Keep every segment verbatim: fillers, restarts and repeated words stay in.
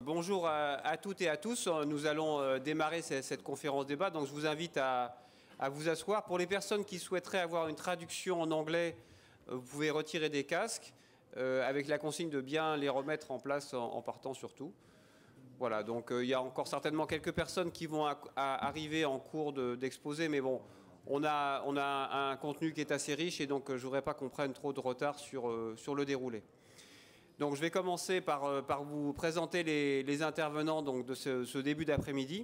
bonjour à, à toutes et à tous. Nous allons euh, démarrer cette, cette conférence débat. Donc je vous invite à, à vous asseoir. Pour les personnes qui souhaiteraient avoir une traduction en anglais, euh, vous pouvez retirer des casques euh, avec la consigne de bien les remettre en place en, en partant surtout. Voilà, donc euh, il y a encore certainement quelques personnes qui vont à, à arriver en cours d'exposé, de, mais bon, on a, on a un contenu qui est assez riche et donc euh, je ne voudrais pas qu'on prenne trop de retard sur, euh, sur le déroulé. Donc je vais commencer par, par vous présenter les, les intervenants donc, de ce, ce début d'après-midi.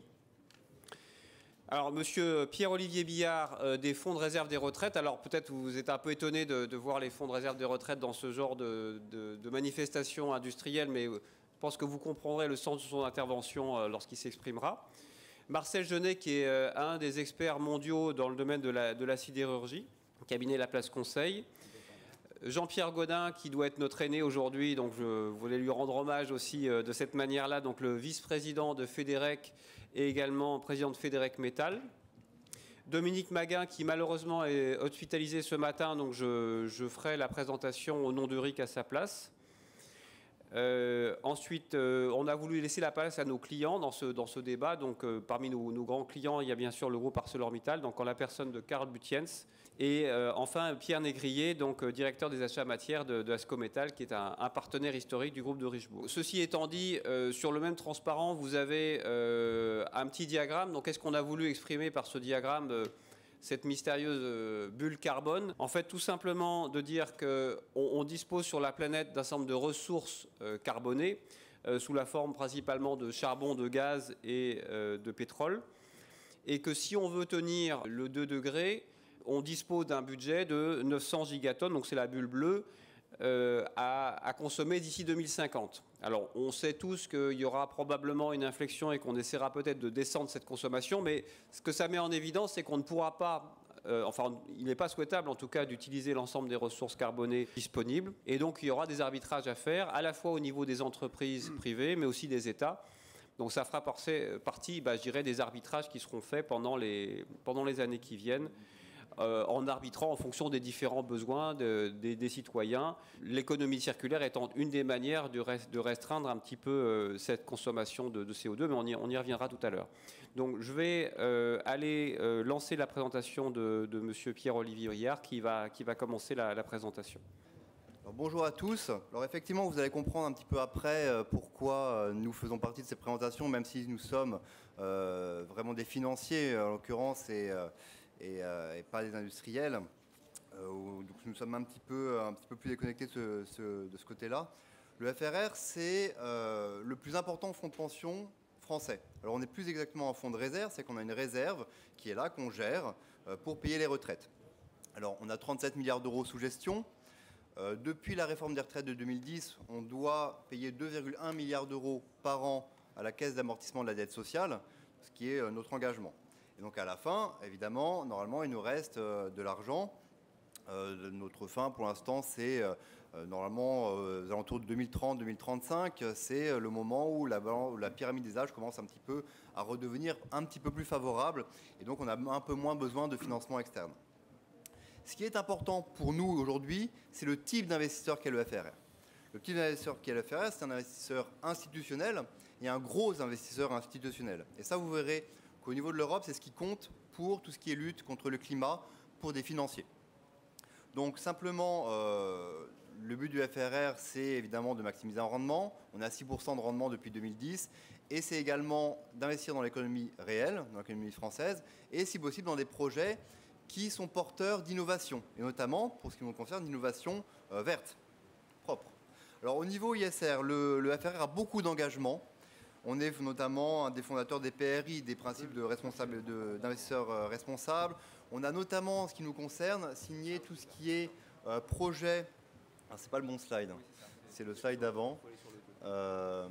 Alors, monsieur Pierre-Olivier Billard, euh, des fonds de réserve des retraites. Alors, peut-être vous êtes un peu étonné de, de voir les fonds de réserve des retraites dans ce genre de, de, de manifestation industrielle, mais je pense que vous comprendrez le sens de son intervention euh, lorsqu'il s'exprimera. Marcel Genet, qui est euh, un des experts mondiaux dans le domaine de la, de la sidérurgie, cabinet Laplace Conseil. Jean-Pierre Godin, qui doit être notre aîné aujourd'hui, donc je voulais lui rendre hommage aussi de cette manière-là, donc le vice-président de Fédérec et également président de Fédérec Métal. Dominique Maguin, qui malheureusement est hospitalisé ce matin, donc je, je ferai la présentation au nom de R I C à sa place. Euh, ensuite, euh, on a voulu laisser la place à nos clients dans ce, dans ce débat. Donc, euh, parmi nos, nos grands clients, il y a bien sûr le groupe ArcelorMittal, donc en la personne de Karl Butiens. Et euh, enfin, Pierre Négrier, donc euh, directeur des achats matières de, de Ascométal, qui est un, un partenaire historique du groupe de Richebourg. Ceci étant dit, euh, sur le même transparent, vous avez euh, un petit diagramme. Donc, qu'est-ce qu'on a voulu exprimer par ce diagramme euh, cette mystérieuse bulle carbone? En fait, tout simplement de dire qu'on on dispose sur la planète d'un certain nombre de ressources euh, carbonées, euh, sous la forme principalement de charbon, de gaz et euh, de pétrole, et que si on veut tenir le deux degrés, on dispose d'un budget de neuf cents gigatonnes, donc c'est la bulle bleue, euh, à, à consommer d'ici deux mille cinquante. Alors, on sait tous qu'il y aura probablement une inflexion et qu'on essaiera peut-être de descendre cette consommation, mais ce que ça met en évidence, c'est qu'on ne pourra pas, euh, enfin, il n'est pas souhaitable en tout cas d'utiliser l'ensemble des ressources carbonées disponibles. Et donc, il y aura des arbitrages à faire, à la fois au niveau des entreprises privées, mais aussi des États. Donc, ça fera partie, bah, je dirais, des arbitrages qui seront faits pendant les, pendant les années qui viennent. Euh, en arbitrant en fonction des différents besoins de, des, des citoyens. L'économie circulaire étant une des manières de, rest, de restreindre un petit peu euh, cette consommation de, de C O deux, mais on y, on y reviendra tout à l'heure. Donc je vais euh, aller euh, lancer la présentation de, de monsieur Pierre-Olivier Billard qui va, qui va commencer la, la présentation. Alors, bonjour à tous. Alors effectivement, vous allez comprendre un petit peu après euh, pourquoi euh, nous faisons partie de ces présentations, même si nous sommes euh, vraiment des financiers, en l'occurrence, et... Euh, Et, euh, et pas des industriels. Euh, où, donc nous sommes un petit peu, un petit peu plus déconnectés de ce, ce, de ce côté-là. Le F R R, c'est euh, le plus important fonds de pension français. Alors on est plus exactement un fonds de réserve, c'est qu'on a une réserve qui est là, qu'on gère euh, pour payer les retraites. Alors on a trente-sept milliards d'euros sous gestion. Euh, depuis la réforme des retraites de deux mille dix, on doit payer deux virgule un milliards d'euros par an à la caisse d'amortissement de la dette sociale, ce qui est euh, notre engagement. Et donc à la fin, évidemment, normalement, il nous reste euh, de l'argent. Euh, notre fin, pour l'instant, c'est euh, normalement euh, aux alentours de deux mille trente deux mille trente-cinq. C'est le moment où la, où la pyramide des âges commence un petit peu à redevenir un petit peu plus favorable. Et donc, on a un peu moins besoin de financement externe. Ce qui est important pour nous aujourd'hui, c'est le type d'investisseur qu'est le F R R. Le type d'investisseur qu'est le F R R, c'est un investisseur institutionnel et un gros investisseur institutionnel. Et ça, vous verrez qu'au niveau de l'Europe, c'est ce qui compte pour tout ce qui est lutte contre le climat pour des financiers. Donc simplement, euh, le but du F R R, c'est évidemment de maximiser un rendement. On a six pour cent de rendement depuis deux mille dix. Et c'est également d'investir dans l'économie réelle, dans l'économie française, et si possible dans des projets qui sont porteurs d'innovation, et notamment, pour ce qui nous concerne, d'innovation euh, verte, propre. Alors au niveau I S R, le, le F R R a beaucoup d'engagements. On est notamment un des fondateurs des P R I, des principes de responsable, de, d'investisseurs euh, responsables. On a notamment, en ce qui nous concerne, signé tout ce qui est euh, projet. Ah, c'est pas le bon slide, hein. C'est le slide d'avant. Euh,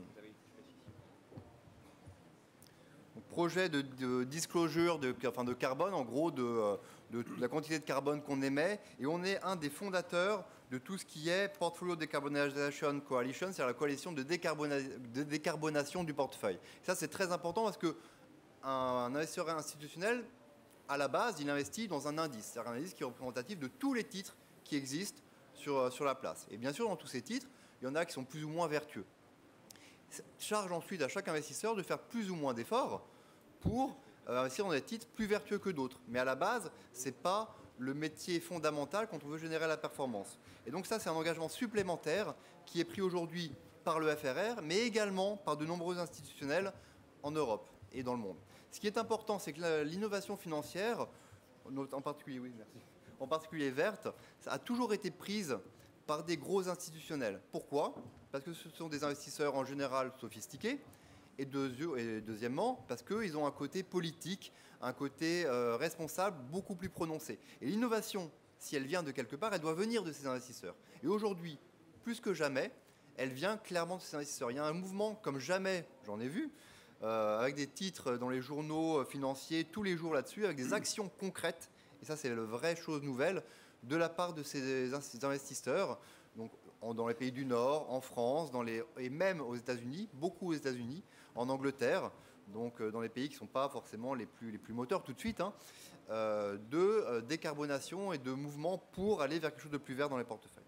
projet de, de disclosure de, enfin de carbone, en gros, de, de, de la quantité de carbone qu'on émet. Et on est un des fondateurs de tout ce qui est Portfolio Decarbonization Coalition, c'est-à-dire la coalition de, décarbona de décarbonation du portefeuille. Ça, c'est très important parce qu'un investisseur institutionnel, à la base, il investit dans un indice, c'est-à-dire un indice qui est représentatif de tous les titres qui existent sur, sur la place. Et bien sûr, dans tous ces titres, il y en a qui sont plus ou moins vertueux. charge ensuite à chaque investisseur de faire plus ou moins d'efforts pour euh, investir dans des titres plus vertueux que d'autres. Mais à la base, ce n'est pas le métier fondamental quand on veut générer la performance. Et donc ça, c'est un engagement supplémentaire qui est pris aujourd'hui par le F R R, mais également par de nombreux institutionnels en Europe et dans le monde. Ce qui est important, c'est que l'innovation financière, en particulier, oui, merci, en particulier verte, ça a toujours été prise par des gros institutionnels. Pourquoi ? Parce que ce sont des investisseurs en général sophistiqués, et, deux, et deuxièmement, parce qu'ils ont un côté politique, un côté euh, responsable beaucoup plus prononcé. Et l'innovation, si elle vient de quelque part, elle doit venir de ces investisseurs. Et aujourd'hui, plus que jamais, elle vient clairement de ces investisseurs. Il y a un mouvement comme jamais, j'en ai vu, euh, avec des titres dans les journaux financiers tous les jours là-dessus, avec des actions concrètes, et ça c'est la vraie chose nouvelle, de la part de ces investisseurs, donc dans les pays du Nord, en France, dans les, et même aux États-Unis, beaucoup aux États-Unis, en Angleterre, donc dans les pays qui ne sont pas forcément les plus, les plus moteurs tout de suite, hein, euh, de euh, décarbonation et de mouvement pour aller vers quelque chose de plus vert dans les portefeuilles.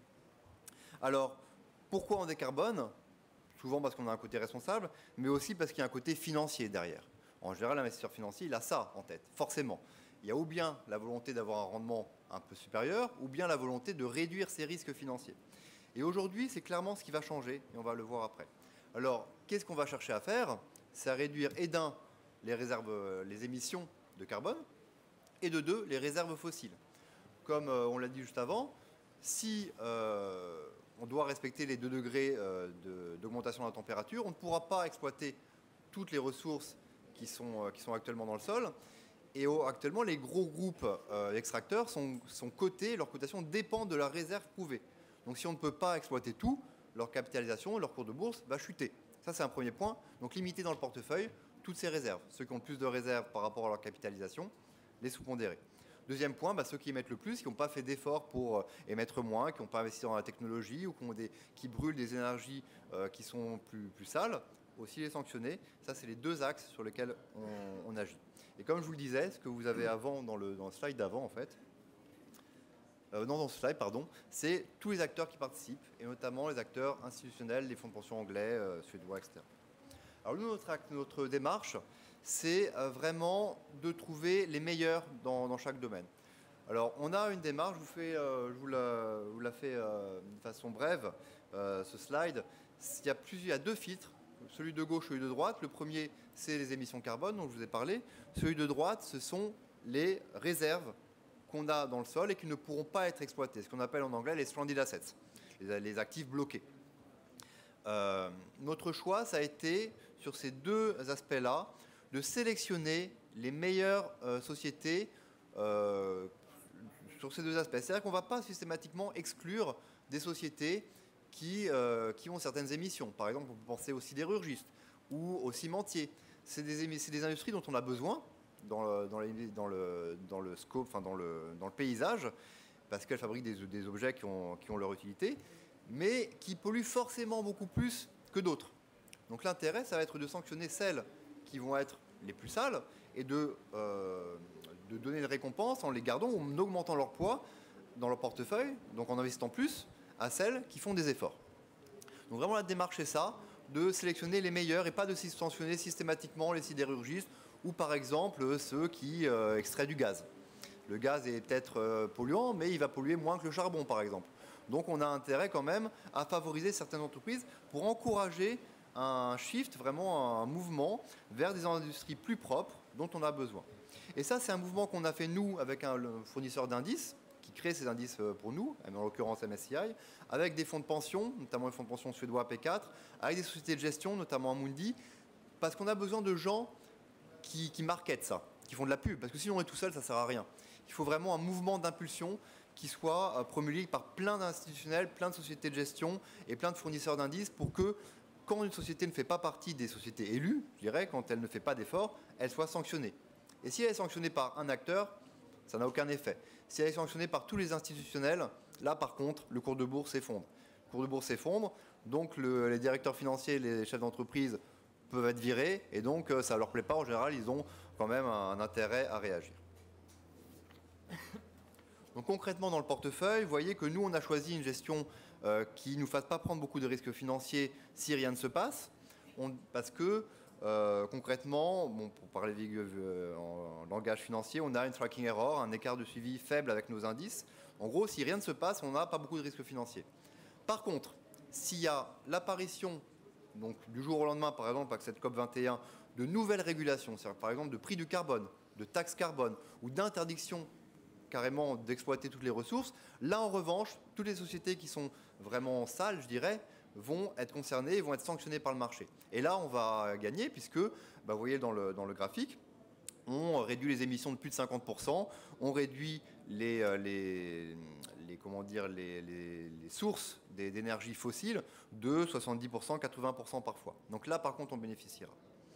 Alors, pourquoi on décarbone ? Souvent parce qu'on a un côté responsable, mais aussi parce qu'il y a un côté financier derrière. En général, l'investisseur financier, il a ça en tête, forcément. Il y a ou bien la volonté d'avoir un rendement un peu supérieur, ou bien la volonté de réduire ses risques financiers. Et aujourd'hui, c'est clairement ce qui va changer, et on va le voir après. Alors, qu'est-ce qu'on va chercher à faire ? C'est à réduire, et d'un, les réserves, les émissions de carbone, et de deux, les réserves fossiles. Comme euh, on l'a dit juste avant, si euh, on doit respecter les deux degrés euh, de, d'augmentation de la température, on ne pourra pas exploiter toutes les ressources qui sont, euh, qui sont actuellement dans le sol. Et au, actuellement, les gros groupes euh, extracteurs sont, sont cotés, leur cotation dépend de la réserve prouvée. Donc si on ne peut pas exploiter tout, leur capitalisation, leur cours de bourse va chuter. Ça, c'est un premier point. Donc limiter dans le portefeuille toutes ces réserves. Ceux qui ont le plus de réserves par rapport à leur capitalisation, les sous-pondérer. Deuxième point, bah, ceux qui émettent le plus, qui n'ont pas fait d'efforts pour euh, émettre moins, qui n'ont pas investi dans la technologie ou qui, ont des, qui brûlent des énergies euh, qui sont plus, plus sales, aussi les sanctionner. Ça, c'est les deux axes sur lesquels on, on agit. Et comme je vous le disais, ce que vous avez avant dans le, dans le slide d'avant, en fait, Euh, non, dans ce slide, pardon, c'est tous les acteurs qui participent, et notamment les acteurs institutionnels, les fonds de pension anglais, euh, suédois, et cetera. Alors nous, notre, acte, notre démarche, c'est euh, vraiment de trouver les meilleurs dans, dans chaque domaine. Alors on a une démarche, je vous, fais, euh, je vous la, vous la fais euh, de façon brève, euh, ce slide. Il y, a plusieurs, il y a deux filtres, celui de gauche et celui de droite. Le premier, c'est les émissions carbone dont je vous ai parlé. Celui de droite, ce sont les réserves qu'on a dans le sol et qui ne pourront pas être exploités, ce qu'on appelle en anglais les stranded assets, les, les actifs bloqués. Euh, notre choix, ça a été, sur ces deux aspects-là, de sélectionner les meilleures euh, sociétés euh, sur ces deux aspects. C'est-à-dire qu'on ne va pas systématiquement exclure des sociétés qui, euh, qui ont certaines émissions. Par exemple, on peut penser aux sidérurgistes ou aux cimentiers. C'est des, c'est des industries dont on a besoin, Dans le, dans, les, dans, le, dans le scope, enfin dans le, dans le paysage, parce qu'elles fabriquent des, des objets qui ont, qui ont leur utilité, mais qui polluent forcément beaucoup plus que d'autres. Donc l'intérêt, ça va être de sanctionner celles qui vont être les plus sales et de, euh, de donner une récompense en les gardant ou en augmentant leur poids dans leur portefeuille, donc en investissant plus à celles qui font des efforts. Donc vraiment la démarche, c'est ça, de sélectionner les meilleurs et pas de sanctionner systématiquement les sidérurgistes ou par exemple ceux qui euh, extraient du gaz. Le gaz est peut-être euh, polluant, mais il va polluer moins que le charbon, par exemple. Donc on a intérêt quand même à favoriser certaines entreprises pour encourager un shift, vraiment un mouvement vers des industries plus propres dont on a besoin. Et ça, c'est un mouvement qu'on a fait, nous, avec un fournisseur d'indices, qui crée ces indices pour nous, en l'occurrence M S C I, avec des fonds de pension, notamment les fonds de pension suédois P quatre, avec des sociétés de gestion, notamment Amundi, parce qu'on a besoin de gens qui, qui marketent ça, qui font de la pub, parce que sinon on est tout seul, ça ne sert à rien. Il faut vraiment un mouvement d'impulsion qui soit promulgué par plein d'institutionnels, plein de sociétés de gestion et plein de fournisseurs d'indices pour que, quand une société ne fait pas partie des sociétés élues, je dirais, quand elle ne fait pas d'efforts, elle soit sanctionnée. Et si elle est sanctionnée par un acteur, ça n'a aucun effet. Si elle est sanctionnée par tous les institutionnels, là par contre, le cours de bourse s'effondre. Le cours de bourse s'effondre, donc le, les directeurs financiers, les chefs d'entreprise peuvent être virés, et donc ça ne leur plaît pas. En général, ils ont quand même un, un intérêt à réagir. Donc concrètement, dans le portefeuille, vous voyez que nous, on a choisi une gestion euh, qui ne nous fasse pas prendre beaucoup de risques financiers si rien ne se passe. on, parce que euh, concrètement, bon, pour parler euh, en, en langage financier, on a une tracking error, un écart de suivi faible avec nos indices. En gros, si rien ne se passe, on n'a pas beaucoup de risques financiers. Par contre, s'il y a l'apparition, donc du jour au lendemain, par exemple, avec cette COP vingt et un, de nouvelles régulations, c'est-à-dire par exemple de prix du carbone, de taxes carbone ou d'interdiction carrément d'exploiter toutes les ressources, là en revanche, toutes les sociétés qui sont vraiment sales, je dirais, vont être concernées et vont être sanctionnées par le marché. Et là, on va gagner puisque, bah, vous voyez dans le, dans le graphique, on réduit les émissions de plus de cinquante pour cent, on réduit les, les, les, comment dire, les, les, les sources d'énergie fossile de soixante-dix pour cent, quatre-vingts pour cent parfois. Donc là, par contre, on bénéficiera.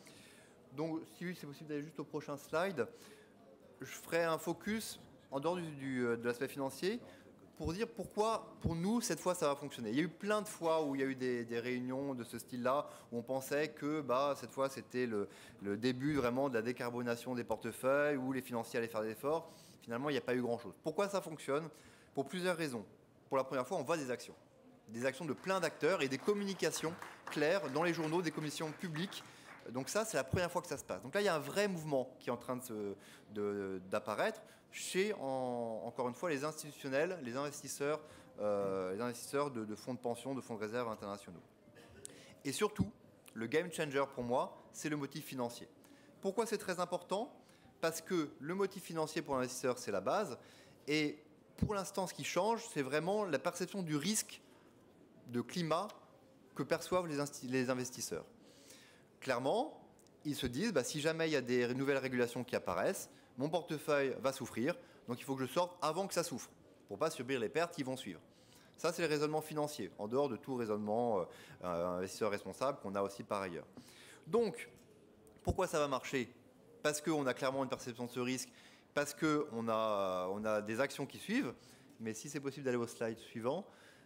Donc, si c'est possible d'aller juste au prochain slide, je ferai un focus en dehors du, du, de l'aspect financier pour dire pourquoi, pour nous, cette fois, ça va fonctionner. Il y a eu plein de fois où il y a eu des, des réunions de ce style-là, où on pensait que bah, cette fois, c'était le, le début vraiment de la décarbonation des portefeuilles, où les financiers allaient faire des efforts. Finalement, il n'y a pas eu grand-chose. Pourquoi ça fonctionne? Pour plusieurs raisons. Pour la première fois, on voit des actions. Des actions de plein d'acteurs et des communications claires dans les journaux, des commissions publiques. Donc ça, c'est la première fois que ça se passe. Donc là, il y a un vrai mouvement qui est en train de se, de, d'apparaître chez, en, encore une fois, les institutionnels, les investisseurs, euh, les investisseurs de, de fonds de pension, de fonds de réserve internationaux. Et surtout, le game changer pour moi, c'est le motif financier. Pourquoi c'est très important? Parce que le motif financier pour l'investisseur, c'est la base. Et pour l'instant, ce qui change, c'est vraiment la perception du risque de climat que perçoivent les, les investisseurs. Clairement, ils se disent, bah, si jamais il y a des nouvelles régulations qui apparaissent, mon portefeuille va souffrir, donc il faut que je sorte avant que ça souffre, pour ne pas subir les pertes qui vont suivre. Ça, c'est le raisonnement financier, en dehors de tout raisonnement euh, investisseur responsable qu'on a aussi par ailleurs. Donc, pourquoi ça va marcher? Parce qu'on a clairement une perception de ce risque, parce qu'on a, on a des actions qui suivent, mais si c'est possible d'aller au slide suivant,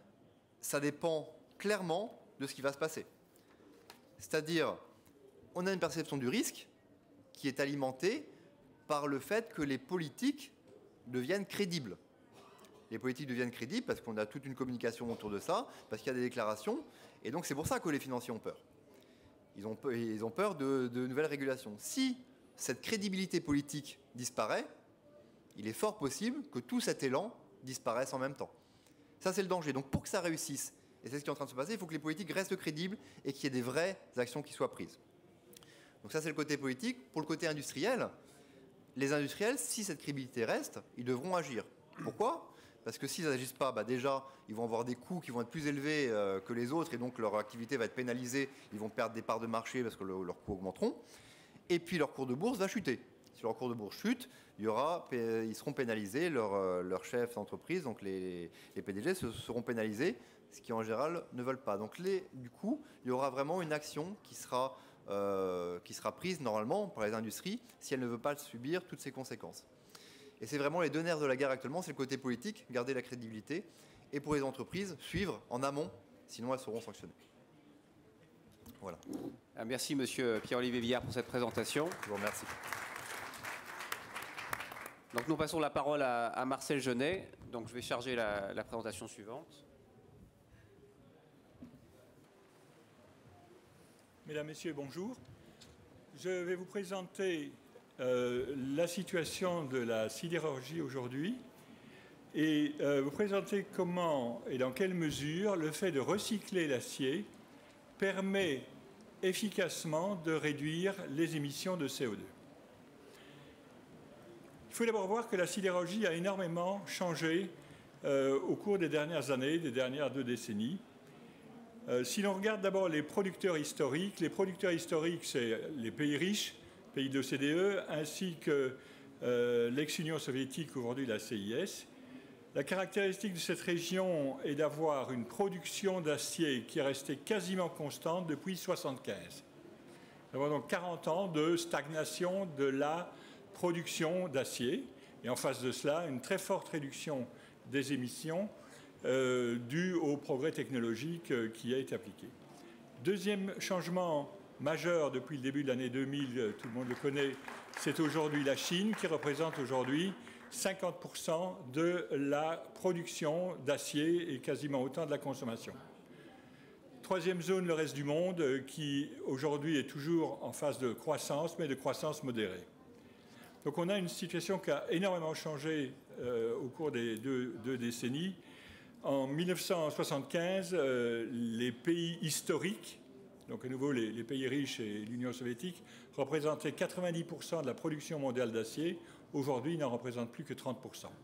ça dépend clairement de ce qui va se passer. C'est-à-dire, on a une perception du risque qui est alimentée par le fait que les politiques deviennent crédibles. Les politiques deviennent crédibles parce qu'on a toute une communication autour de ça, parce qu'il y a des déclarations, et donc c'est pour ça que les financiers ont peur. Ils ont peur, ils ont peur de, de nouvelles régulations. Si cette crédibilité politique disparaît, il est fort possible que tout cet élan disparaisse en même temps. Ça, c'est le danger. Donc pour que ça réussisse, et c'est ce qui est en train de se passer, il faut que les politiques restent crédibles et qu'il y ait des vraies actions qui soient prises. Donc ça, c'est le côté politique. Pour le côté industriel, les industriels, si cette crédibilité reste, ils devront agir. Pourquoi? Parce que s'ils n'agissent pas, bah déjà, ils vont avoir des coûts qui vont être plus élevés euh, que les autres et donc leur activité va être pénalisée. Ils vont perdre des parts de marché parce que le, leurs coûts augmenteront. Et puis leur cours de bourse va chuter. Si leur cours de bourse chute, il y aura, ils seront pénalisés, leurs leur chefs d'entreprise, donc les, les P D G, seront pénalisés, ce qui en général ne veulent pas. Donc les, du coup, il y aura vraiment une action qui sera, euh, qui sera prise normalement par les industries si elles ne veulent pas subir toutes ces conséquences. Et c'est vraiment les deux nerfs de la guerre actuellement, c'est le côté politique, garder la crédibilité, et pour les entreprises, suivre en amont, sinon elles seront sanctionnées. Voilà. Merci Monsieur Pierre-Olivier Villard pour cette présentation. Je vous remercie. Donc nous passons la parole à, à Marcel Genet. Donc je vais charger la, la présentation suivante. Mesdames, Messieurs, bonjour. Je vais vous présenter euh, la situation de la sidérurgie aujourd'hui et euh, vous présenter comment et dans quelle mesure le fait de recycler l'acier permet efficacement de réduire les émissions de C O deux. Il faut d'abord voir que la sidérurgie a énormément changé euh, au cours des dernières années, des dernières deux décennies. Euh, si l'on regarde d'abord les producteurs historiques, les producteurs historiques, c'est les pays riches, pays de l'O C D E, ainsi que euh, l'ex-Union soviétique, aujourd'hui la C I S. La caractéristique de cette région est d'avoir une production d'acier qui est restée quasiment constante depuis mille neuf cent soixante-quinze. Nous avons donc quarante ans de stagnation de la production d'acier, et en face de cela, une très forte réduction des émissions euh, due au progrès technologique euh, qui a été appliqué. Deuxième changement majeur depuis le début de l'année deux mille, tout le monde le connaît, c'est aujourd'hui la Chine qui représente aujourd'hui cinquante pour cent de la production d'acier et quasiment autant de la consommation. Troisième zone, le reste du monde, qui aujourd'hui est toujours en phase de croissance, mais de croissance modérée. Donc on a une situation qui a énormément changé euh, au cours des deux, deux décennies. En mille neuf cent soixante-quinze, euh, les pays historiques, donc à nouveau les, les pays riches et l'Union soviétique, représentaient quatre-vingt-dix pour cent de la production mondiale d'acier. Aujourd'hui, ils n'en représentent plus que trente pour cent.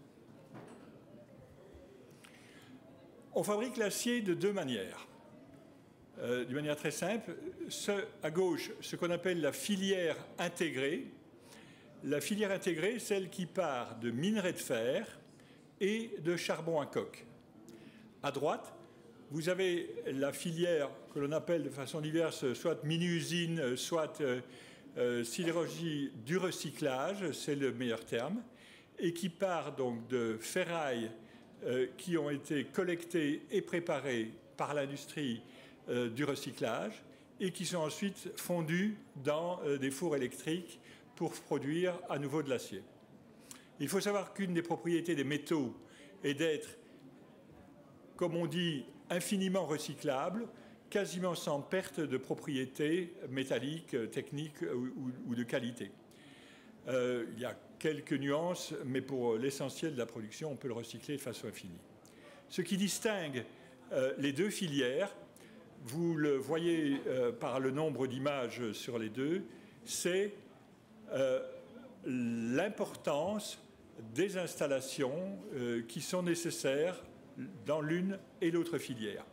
On fabrique l'acier de deux manières. Euh, d'une manière très simple, ce, à gauche, ce qu'on appelle la filière intégrée. La filière intégrée, celle qui part de minerais de fer et de charbon à coke. À droite, vous avez la filière que l'on appelle de façon diverse, soit mini-usine, soit euh, euh, sidérurgie du recyclage, c'est le meilleur terme, et qui part donc de ferrailles euh, qui ont été collectées et préparées par l'industrie euh, du recyclage et qui sont ensuite fondues dans euh, des fours électriques pour produire à nouveau de l'acier. Il faut savoir qu'une des propriétés des métaux est d'être, comme on dit, infiniment recyclable, quasiment sans perte de propriétés métalliques, techniques ou, ou de qualité. Euh, il y a quelques nuances, mais pour l'essentiel de la production, on peut le recycler de façon infinie. Ce qui distingue euh, les deux filières, vous le voyez euh, par le nombre d'images sur les deux, c'est euh, l'importance des installations euh, qui sont nécessaires dans l'une et l'autre filière.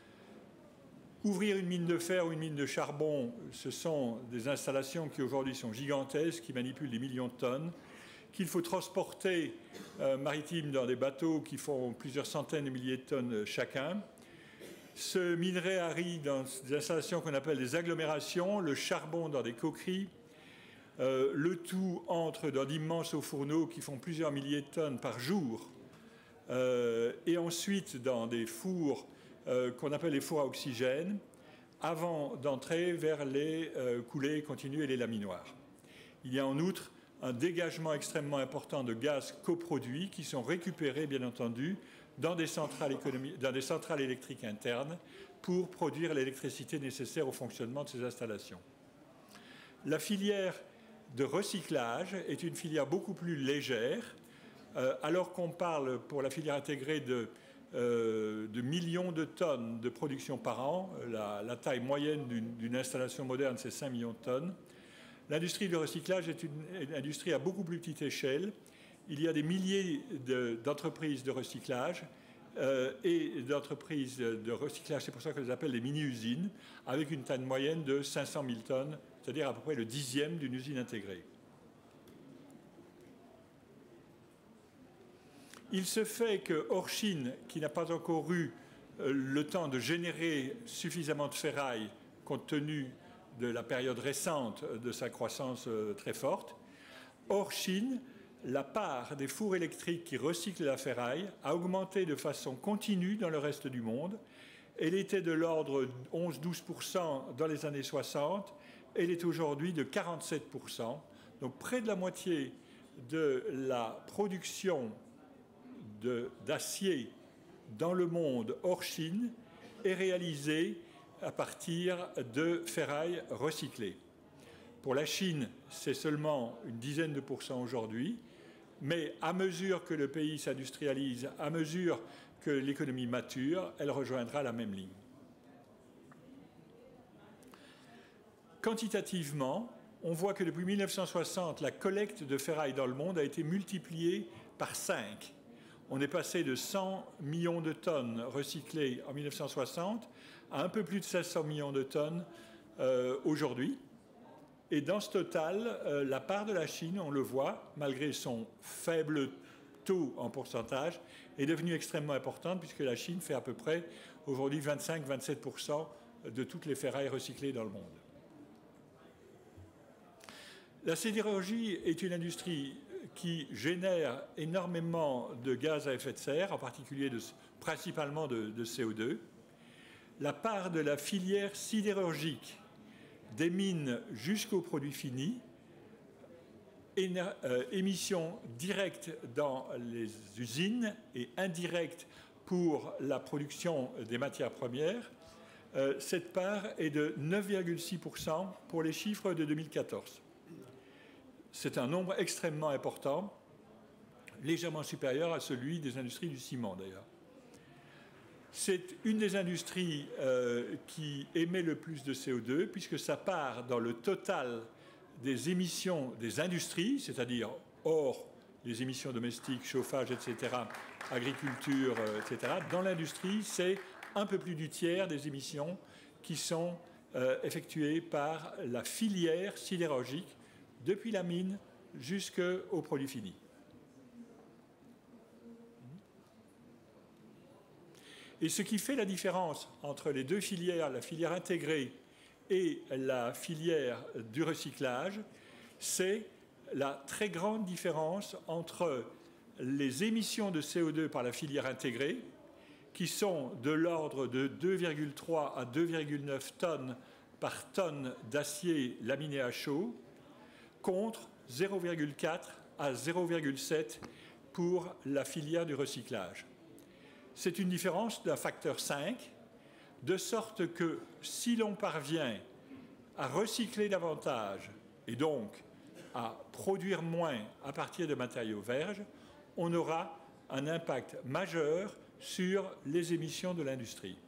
Ouvrir une mine de fer ou une mine de charbon, ce sont des installations qui aujourd'hui sont gigantesques, qui manipulent des millions de tonnes, qu'il faut transporter euh, maritime dans des bateaux qui font plusieurs centaines de milliers de tonnes chacun. Ce minerai arrive dans des installations qu'on appelle des agglomérations, le charbon dans des coqueries. Euh, le tout entre dans d'immenses hauts fourneaux qui font plusieurs milliers de tonnes par jour. Euh, et ensuite dans des fours euh, qu'on appelle les fours à oxygène, avant d'entrer vers les euh, coulées continues et les laminoirs. Il y a en outre un dégagement extrêmement important de gaz coproduits qui sont récupérés, bien entendu, dans des centrales, économiques, dans des centrales électriques internes pour produire l'électricité nécessaire au fonctionnement de ces installations. La filière de recyclage est une filière beaucoup plus légère, euh, alors qu'on parle pour la filière intégrée de, euh, de millions de tonnes de production par an. La, la taille moyenne d'une installation moderne, c'est cinq millions de tonnes. L'industrie du recyclage est une, une industrie à beaucoup plus petite échelle. Il y a des milliers d'entreprises de, de recyclage euh, et d'entreprises de recyclage, c'est pour ça que je les appelle les mini-usines, avec une taille moyenne de cinq cent mille tonnes, c'est-à-dire à peu près le dixième d'une usine intégrée. Il se fait que Orchine, qui n'a pas encore eu euh, le temps de générer suffisamment de ferraille, compte tenu de la période récente de sa croissance euh, très forte, Orchine, la part des fours électriques qui recyclent la ferraille a augmenté de façon continue dans le reste du monde. Elle était de l'ordre de onze à douze pour cent dans les années soixante. Elle est aujourd'hui de quarante-sept pour cent. Donc près de la moitié de la production d'acier dans le monde hors Chine est réalisée à partir de ferraille recyclée. Pour la Chine, c'est seulement une dizaine de pourcents aujourd'hui, mais à mesure que le pays s'industrialise, à mesure que l'économie mature, elle rejoindra la même ligne. Quantitativement, on voit que depuis mille neuf cent soixante, la collecte de ferraille dans le monde a été multipliée par cinq. On est passé de cent millions de tonnes recyclées en mille neuf cent soixante à un peu plus de cinq cents millions de tonnes euh, aujourd'hui. Et dans ce total, euh, la part de la Chine, on le voit, malgré son faible taux en pourcentage, est devenue extrêmement importante puisque la Chine fait à peu près aujourd'hui vingt-cinq à vingt-sept pour cent de toutes les ferrailles recyclées dans le monde. La sidérurgie est une industrie qui génère énormément de gaz à effet de serre, en particulier de, principalement de, de C O deux. La part de la filière sidérurgique des mines jusqu'aux produits finis, euh, émissions directes dans les usines et indirectes pour la production des matières premières, euh, cette part est de neuf virgule six pour cent pour les chiffres de deux mille quatorze. C'est un nombre extrêmement important, légèrement supérieur à celui des industries du ciment d'ailleurs. C'est une des industries euh, qui émet le plus de C O deux, puisque ça part dans le total des émissions des industries, c'est-à-dire hors les émissions domestiques, chauffage, et cetera, agriculture, euh, et cetera. Dans l'industrie, c'est un peu plus du tiers des émissions qui sont euh, effectuées par la filière sidérurgique, depuis la mine jusqu'au produit fini. Et ce qui fait la différence entre les deux filières, la filière intégrée et la filière du recyclage, c'est la très grande différence entre les émissions de C O deux par la filière intégrée, qui sont de l'ordre de deux virgule trois à deux virgule neuf tonnes par tonne d'acier laminé à chaud, contre zéro virgule quatre à zéro virgule sept pour la filière du recyclage. C'est une différence d'un facteur cinq, de sorte que si l'on parvient à recycler davantage et donc à produire moins à partir de matériaux vierges, on aura un impact majeur sur les émissions de l'industrie.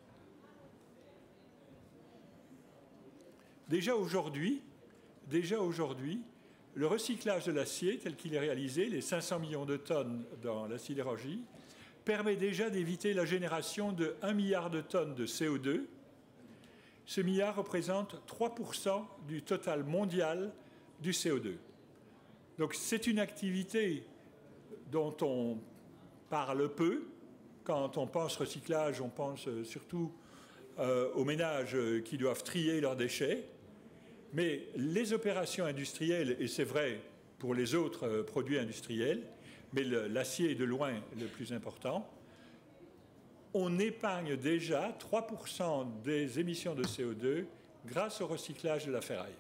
Déjà aujourd'hui, déjà aujourd'hui, le recyclage de l'acier tel qu'il est réalisé, les cinq cents millions de tonnes dans la sidérurgie, permet déjà d'éviter la génération de un milliard de tonnes de C O deux. Ce milliard représente trois pour cent du total mondial du C O deux. Donc c'est une activité dont on parle peu. Quand on pense recyclage, on pense surtout euh, aux ménages qui doivent trier leurs déchets. Mais les opérations industrielles, et c'est vrai pour les autres euh, produits industriels, mais l'acier est de loin le plus important, on épargne déjà trois pour cent des émissions de C O deux grâce au recyclage de la ferraille.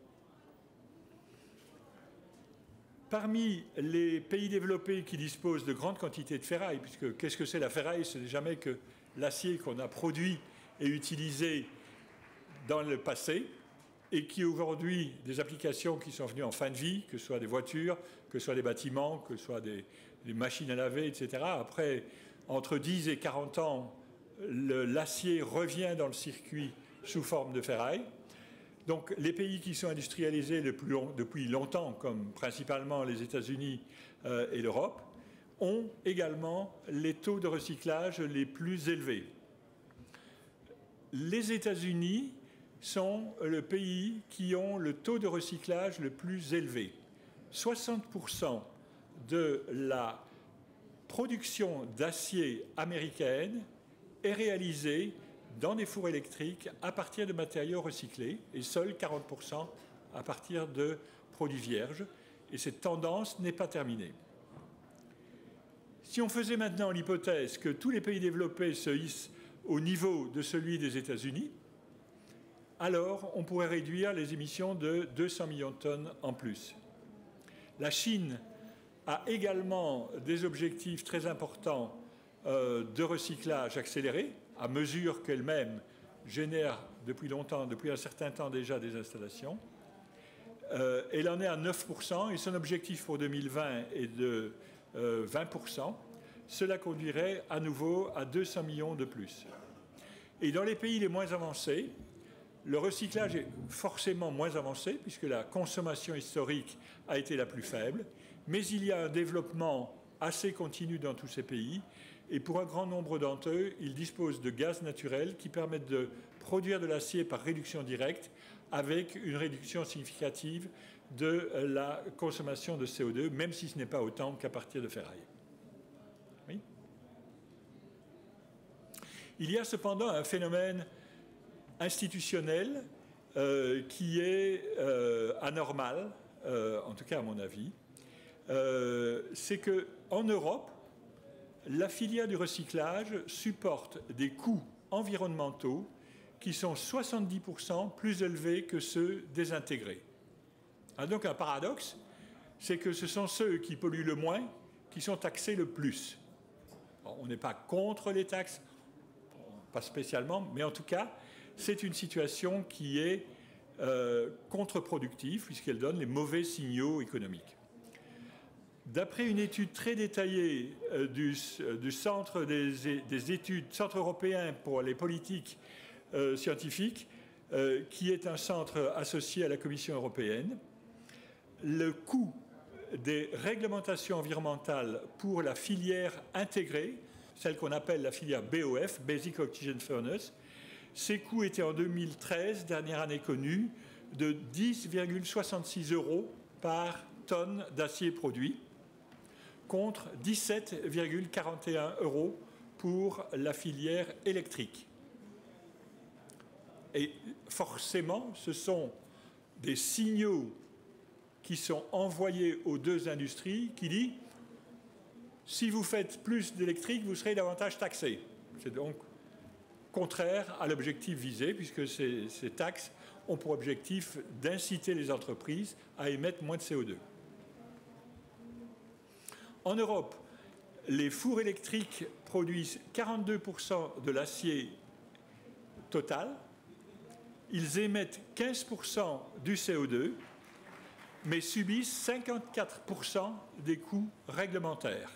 Parmi les pays développés qui disposent de grandes quantités de ferraille, puisque qu'est-ce que c'est la ferraille? Ce n'est jamais que l'acier qu'on a produit et utilisé dans le passé, et qui aujourd'hui, des applications qui sont venues en fin de vie, que ce soit des voitures, que ce soit des bâtiments, que ce soit des, des machines à laver, et cetera. Après, entre dix et quarante ans, l'acier revient dans le circuit sous forme de ferraille. Donc les pays qui sont industrialisés le plus long, depuis longtemps, comme principalement les États-Unis euh, et l'Europe, ont également les taux de recyclage les plus élevés. Les États-Unis sont le pays qui ont le taux de recyclage le plus élevé. soixante pour cent de la production d'acier américaine est réalisée dans des fours électriques à partir de matériaux recyclés et seuls quarante pour cent à partir de produits vierges. Et cette tendance n'est pas terminée. Si on faisait maintenant l'hypothèse que tous les pays développés se hissent au niveau de celui des États-Unis, alors on pourrait réduire les émissions de deux cents millions de tonnes en plus. La Chine a également des objectifs très importants euh, de recyclage accéléré, à mesure qu'elle-même génère depuis longtemps, depuis un certain temps déjà, des installations. Euh, elle en est à neuf pour cent et son objectif pour deux mille vingt est de euh, vingt pour cent. Cela conduirait à nouveau à deux cents millions de plus. Et dans les pays les moins avancés, le recyclage est forcément moins avancé puisque la consommation historique a été la plus faible, mais il y a un développement assez continu dans tous ces pays et pour un grand nombre d'entre eux, ils disposent de gaz naturel qui permettent de produire de l'acier par réduction directe avec une réduction significative de la consommation de C O deux, même si ce n'est pas autant qu'à partir de ferraille. Oui. Il y a cependant un phénomène institutionnel euh, qui est euh, anormal, euh, en tout cas à mon avis. Euh, c'est qu'en Europe, la filière du recyclage supporte des coûts environnementaux qui sont soixante-dix pour cent plus élevés que ceux des intégrés. Ah, donc un paradoxe, c'est que ce sont ceux qui polluent le moins qui sont taxés le plus. Bon, on n'est pas contre les taxes, pas spécialement, mais en tout cas, c'est une situation qui est euh, contre-productive puisqu'elle donne les mauvais signaux économiques. D'après une étude très détaillée euh, du, du Centre des, des études, Centre européen pour les politiques euh, scientifiques, euh, qui est un centre associé à la Commission européenne, le coût des réglementations environnementales pour la filière intégrée, celle qu'on appelle la filière B O F, Basic Oxygen Furnace, ces coûts étaient en deux mille treize, dernière année connue, de dix virgule soixante-six euros par tonne d'acier produit, contre dix-sept virgule quarante et un euros pour la filière électrique. Et forcément, ce sont des signaux qui sont envoyés aux deux industries qui disent « si vous faites plus d'électrique, vous serez davantage taxé ». C'est donc contraire à l'objectif visé, puisque ces, ces taxes ont pour objectif d'inciter les entreprises à émettre moins de C O deux. En Europe, les fours électriques produisent quarante-deux pour cent de l'acier total, ils émettent quinze pour cent du C O deux, mais subissent cinquante-quatre pour cent des coûts réglementaires.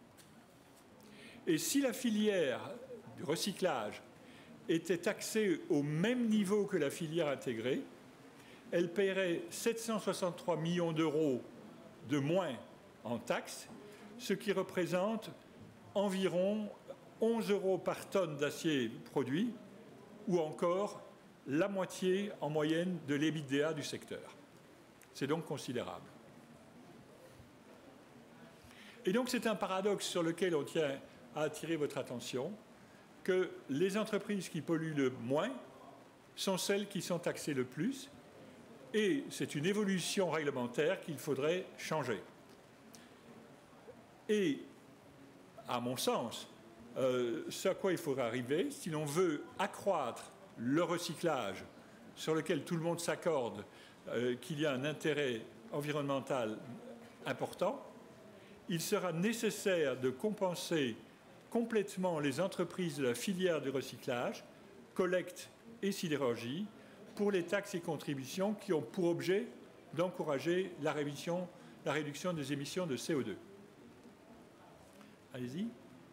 Et si la filière du recyclage était taxée au même niveau que la filière intégrée, elle paierait sept cent soixante-trois millions d'euros de moins en taxes, ce qui représente environ onze euros par tonne d'acier produit, ou encore la moitié en moyenne de l'EBITDA du secteur. C'est donc considérable. Et donc c'est un paradoxe sur lequel on tient à attirer votre attention, que les entreprises qui polluent le moins sont celles qui sont taxées le plus, et c'est une évolution réglementaire qu'il faudrait changer. Et, à mon sens, euh, ce à quoi il faudrait arriver, si l'on veut accroître le recyclage, sur lequel tout le monde s'accorde euh, qu'il y a un intérêt environnemental important, il sera nécessaire de compenser complètement les entreprises de la filière du recyclage, collecte et sidérurgie, pour les taxes et contributions qui ont pour objet d'encourager la réduction, la réduction des émissions de C O deux. Allez-y.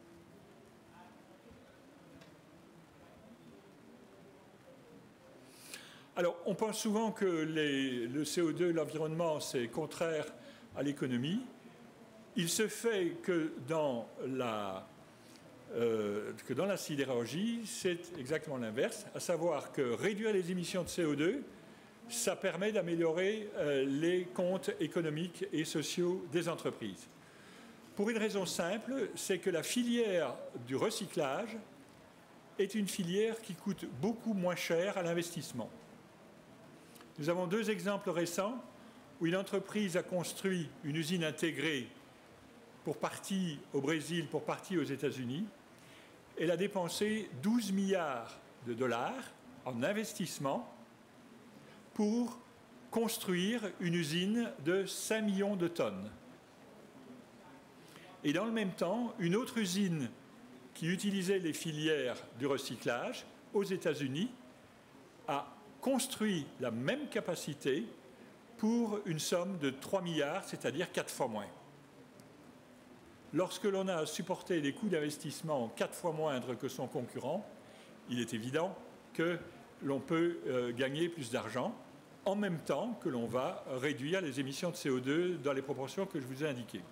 Alors, on pense souvent que les, le C O deux, l'environnement, c'est contraire à l'économie. Il se fait que dans la, euh, que dans la sidérurgie, c'est exactement l'inverse, à savoir que réduire les émissions de C O deux, ça permet d'améliorer euh, les comptes économiques et sociaux des entreprises. Pour une raison simple, c'est que la filière du recyclage est une filière qui coûte beaucoup moins cher à l'investissement. Nous avons deux exemples récents où une entreprise a construit une usine intégrée pour partie au Brésil, pour partie aux États-Unis. Elle a dépensé douze milliards de dollars en investissement pour construire une usine de cinq millions de tonnes. Et dans le même temps, une autre usine qui utilisait les filières du recyclage aux États-Unis a construit la même capacité pour une somme de trois milliards, c'est-à-dire quatre fois moins. Lorsque l'on a à supporter des coûts d'investissement quatre fois moindres que son concurrent, il est évident que l'on peut euh, gagner plus d'argent en même temps que l'on va réduire les émissions de C O deux dans les proportions que je vous ai indiquées.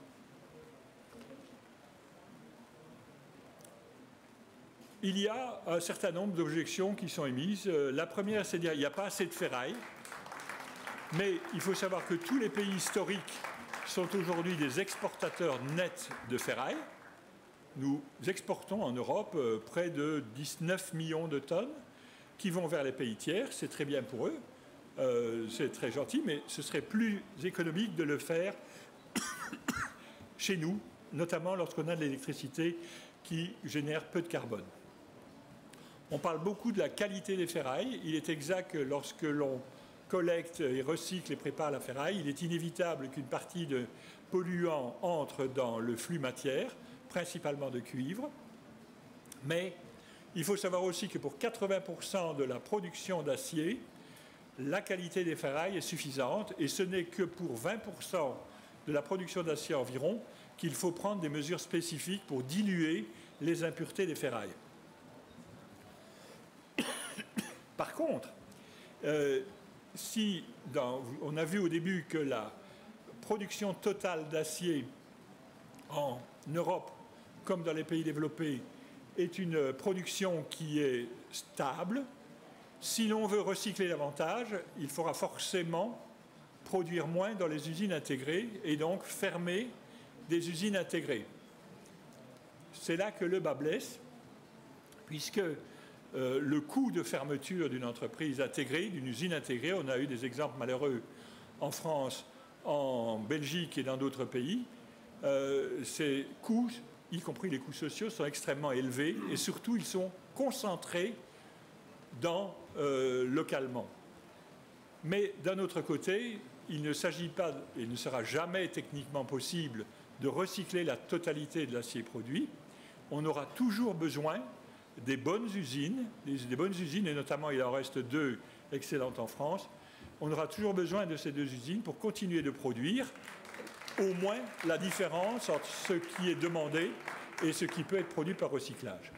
Il y a un certain nombre d'objections qui sont émises. La première, c'est de dire qu'il n'y a pas assez de ferraille. Mais il faut savoir que tous les pays historiques sont aujourd'hui des exportateurs nets de ferraille. Nous exportons en Europe près de dix-neuf millions de tonnes qui vont vers les pays tiers. C'est très bien pour eux, euh, c'est très gentil, mais ce serait plus économique de le faire chez nous, notamment lorsqu'on a de l'électricité qui génère peu de carbone. On parle beaucoup de la qualité des ferrailles. Il est exact que lorsque l'on collecte et recycle et prépare la ferraille, il est inévitable qu'une partie de polluants entre dans le flux matière, principalement de cuivre. Mais Il faut savoir aussi que pour quatre-vingts pour cent de la production d'acier, la qualité des ferrailles est suffisante et ce n'est que pour vingt pour cent de la production d'acier environ qu'il faut prendre des mesures spécifiques pour diluer les impuretés des ferrailles. Par contre, euh, si dans, on a vu au début que la production totale d'acier en Europe, comme dans les pays développés, est une production qui est stable, si l'on veut recycler davantage, il faudra forcément produire moins dans les usines intégrées et donc fermer des usines intégrées. C'est là que le bât blesse, puisque euh, le coût de fermeture d'une entreprise intégrée, d'une usine intégrée, on a eu des exemples malheureux en France, en Belgique et dans d'autres pays, euh, ces coûts, y compris les coûts sociaux, sont extrêmement élevés et surtout ils sont concentrés dans, euh, localement. Mais d'un autre côté, il ne s'agit pas, et il ne sera jamais techniquement possible de recycler la totalité de l'acier produit. On aura toujours besoin des bonnes usines, des, des bonnes usines, et notamment il en reste deux excellentes en France. On aura toujours besoin de ces deux usines pour continuer de produire au moins la différence entre ce qui est demandé et ce qui peut être produit par recyclage.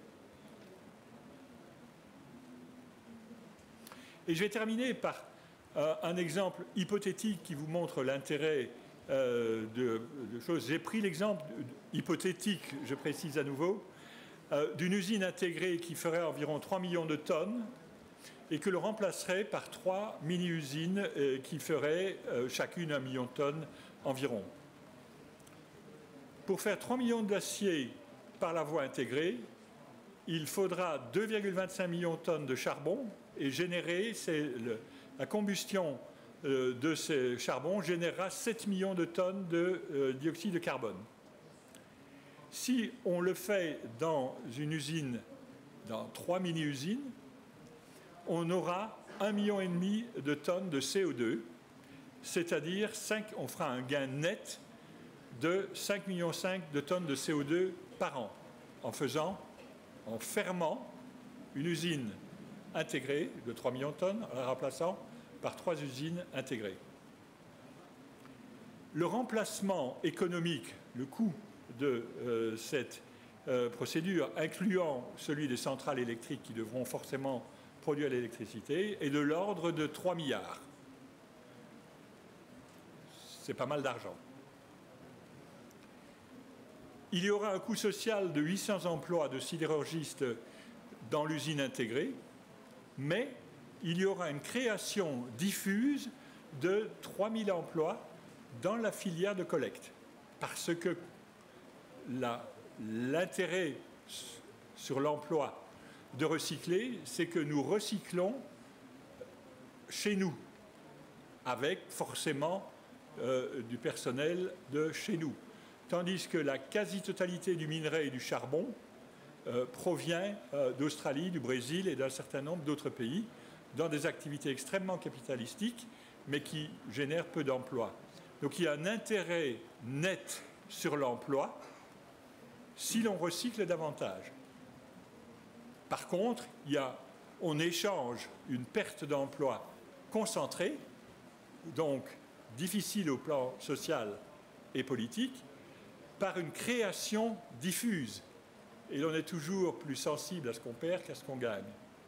Et je vais terminer par euh, un exemple hypothétique qui vous montre l'intérêt euh, de, de choses. J'ai pris l'exemple hypothétique, je précise à nouveau, euh, d'une usine intégrée qui ferait environ trois millions de tonnes et que l'on remplacerait par trois mini-usines euh, qui feraient euh, chacune un million de tonnes environ. Pour faire trois millions d'acier par la voie intégrée, il faudra deux virgule vingt-cinq millions de tonnes de charbon et générer, le, la combustion euh, de ces charbons générera sept millions de tonnes de euh, dioxyde de carbone. Si on le fait dans une usine, dans trois mini-usines, on aura un million et demi de tonnes de C O deux, c'est-à-dire on fera un gain net de cinq virgule cinq millions de tonnes de C O deux par an, en faisant, en fermant une usine intégrée de trois millions de tonnes, en la remplaçant par trois usines intégrées. Le remplacement économique, le coût de euh, cette euh, procédure, incluant celui des centrales électriques qui devront forcément produire l'électricité, est de l'ordre de trois milliards. C'est pas mal d'argent. Il y aura un coût social de huit cents emplois de sidérurgistes dans l'usine intégrée, mais il y aura une création diffuse de trois mille emplois dans la filière de collecte. Parce que l'intérêt sur l'emploi de recycler, c'est que nous recyclons chez nous, avec forcément euh, du personnel de chez nous. Tandis que la quasi-totalité du minerai et du charbon euh, provient euh, d'Australie, du Brésil et d'un certain nombre d'autres pays, dans des activités extrêmement capitalistiques, mais qui génèrent peu d'emplois. Donc il y a un intérêt net sur l'emploi si l'on recycle davantage. Par contre, il y a, on échange une perte d'emploi concentrée, donc difficile au plan social et politique, par une création diffuse. Et l'on est toujours plus sensible à ce qu'on perd qu'à ce qu'on gagne.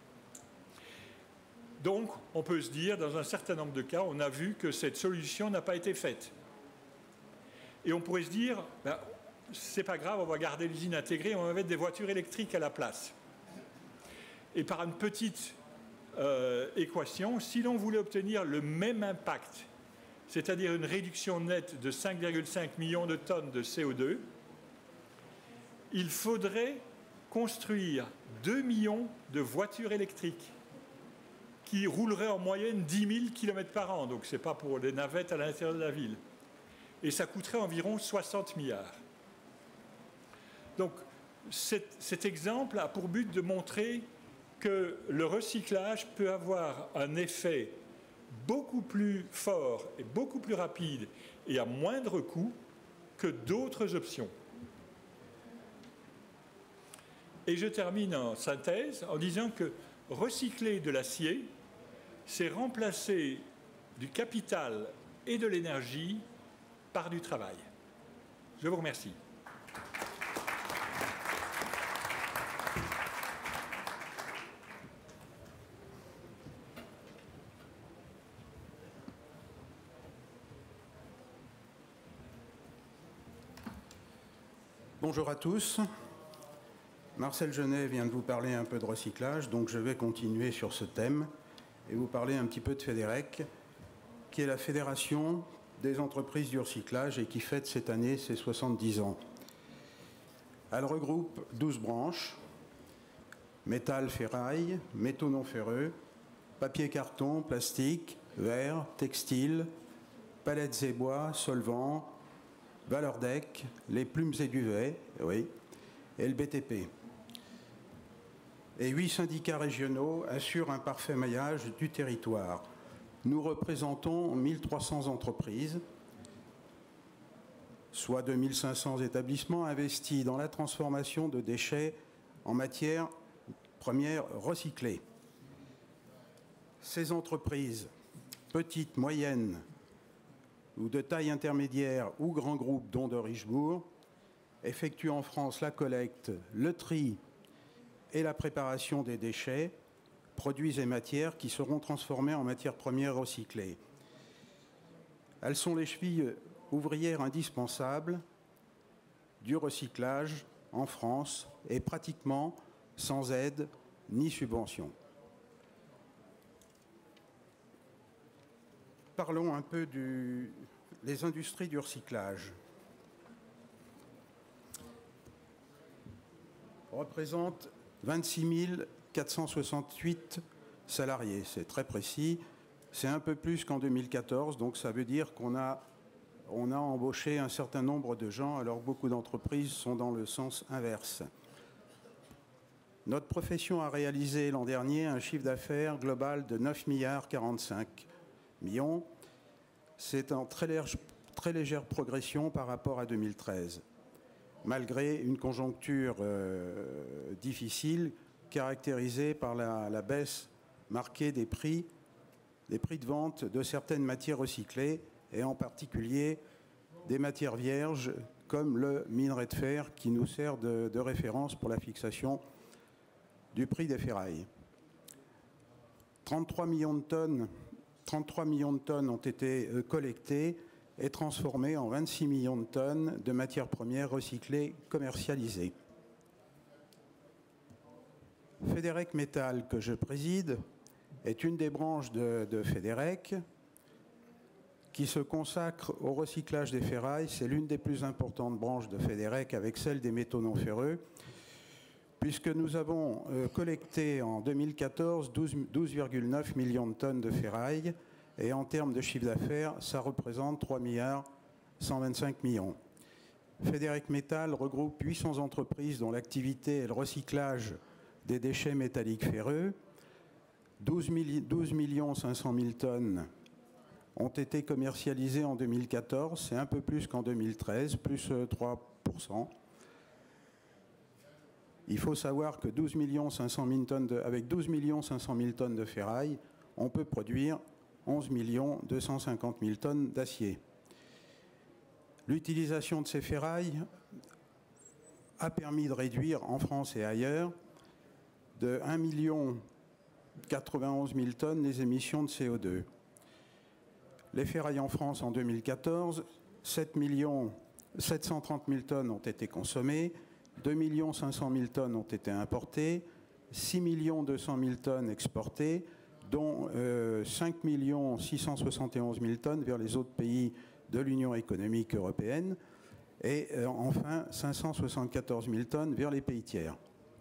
Donc, on peut se dire, dans un certain nombre de cas, on a vu que cette solution n'a pas été faite. Et on pourrait se dire, ben, c'est pas grave, on va garder l'usine intégrée, on va mettre des voitures électriques à la place. Et par une petite euh, équation, si l'on voulait obtenir le même impact, c'est-à-dire une réduction nette de cinq virgule cinq millions de tonnes de C O deux, il faudrait construire deux millions de voitures électriques qui rouleraient en moyenne dix mille kilomètres par an. Donc ce n'est pas pour des navettes à l'intérieur de la ville. Et ça coûterait environ soixante milliards. Donc cet, cet exemple a pour but de montrer que le recyclage peut avoir un effet beaucoup plus fort et beaucoup plus rapide et à moindre coût que d'autres options. Et je termine en synthèse en disant que recycler de l'acier, c'est remplacer du capital et de l'énergie par du travail. Je vous remercie. Bonjour à tous. Marcel Genet vient de vous parler un peu de recyclage, donc je vais continuer sur ce thème et vous parler un petit peu de FEDEREC, qui est la Fédération des entreprises du recyclage et qui fête cette année ses soixante-dix ans. Elle regroupe douze branches, métal, ferraille, métaux non ferreux, papier, carton, plastique, verre, textile, palettes et bois, solvants, Valordec, les plumes et duvets, oui, et le B T P. Et huit syndicats régionaux assurent un parfait maillage du territoire. Nous représentons mille trois cents entreprises, soit deux mille cinq cents établissements investis dans la transformation de déchets en matières premières recyclées. Ces entreprises, petites, moyennes, ou de taille intermédiaire ou grands groupes, dont de Richebourg, effectuent en France la collecte, le tri et la préparation des déchets, produits et matières qui seront transformés en matières premières recyclées. Elles sont les chevilles ouvrières indispensables du recyclage en France et pratiquement sans aide ni subvention. Parlons un peu des industries du recyclage. Représente vingt-six mille quatre cent soixante-huit salariés, c'est très précis. C'est un peu plus qu'en deux mille quatorze, donc ça veut dire qu'on a, on a embauché un certain nombre de gens, alors que beaucoup d'entreprises sont dans le sens inverse. Notre profession a réalisé l'an dernier un chiffre d'affaires global de neuf milliards quarante-cinq millions. C'est en très, légère, très légère progression par rapport à deux mille treize, malgré une conjoncture euh, difficile caractérisée par la, la baisse marquée des prix, des prix de vente de certaines matières recyclées, et en particulier des matières vierges comme le minerai de fer qui nous sert de, de référence pour la fixation du prix des ferrailles. trente-trois millions de tonnes, trente-trois millions de tonnes ont été collectées et transformées en vingt-six millions de tonnes de matières premières recyclées commercialisées. FEDEREC Métal, que je préside, est une des branches de, de FEDEREC qui se consacre au recyclage des ferrailles. C'est l'une des plus importantes branches de FEDEREC avec celle des métaux non ferreux, puisque nous avons euh, collecté en deux mille quatorze douze virgule neuf millions de tonnes de ferraille, et en termes de chiffre d'affaires, ça représente trois milliards cent vingt-cinq millions. FEDEREC Métal regroupe huit cents entreprises dont l'activité est le recyclage des déchets métalliques ferreux. douze millions cinq cent mille tonnes ont été commercialisées en deux mille quatorze, c'est un peu plus qu'en deux mille treize, plus trois pour cent. Il faut savoir que douze millions cinq cent mille tonnes de, avec douze millions cinq cent mille tonnes de ferraille, on peut produire onze millions deux cent cinquante mille tonnes d'acier. L'utilisation de ces ferrailles a permis de réduire en France et ailleurs de un million quatre-vingt-onze mille tonnes les émissions de C O deux. Les ferrailles en France en deux mille quatorze, sept millions sept cent trente mille tonnes ont été consommées, deux millions cinq cent mille tonnes ont été importées, six millions deux cent mille tonnes exportées, dont euh, cinq millions six cent soixante et onze mille tonnes vers les autres pays de l'Union économique européenne, et euh, enfin cinq cent soixante-quatorze mille tonnes vers les pays tiers.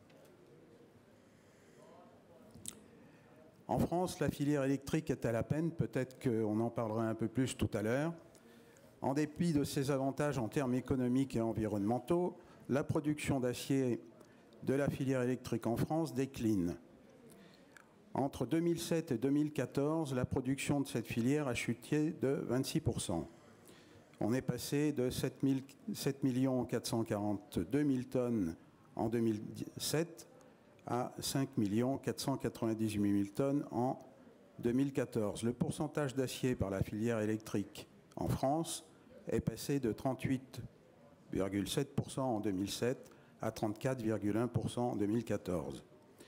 En France, la filière électrique est à la peine, peut-être qu'on en parlera un peu plus tout à l'heure. En dépit de ses avantages en termes économiques et environnementaux, la production d'acier de la filière électrique en France décline. Entre deux mille sept et deux mille quatorze, la production de cette filière a chuté de vingt-six pour cent. On est passé de sept millions quatre cent quarante-deux mille tonnes en deux mille sept à cinq millions quatre cent quatre-vingt-dix-huit mille tonnes en deux mille quatorze. Le pourcentage d'acier par la filière électrique en France est passé de trente-huit virgule sept pour cent en deux mille sept à trente-quatre virgule un pour cent en deux mille quatorze.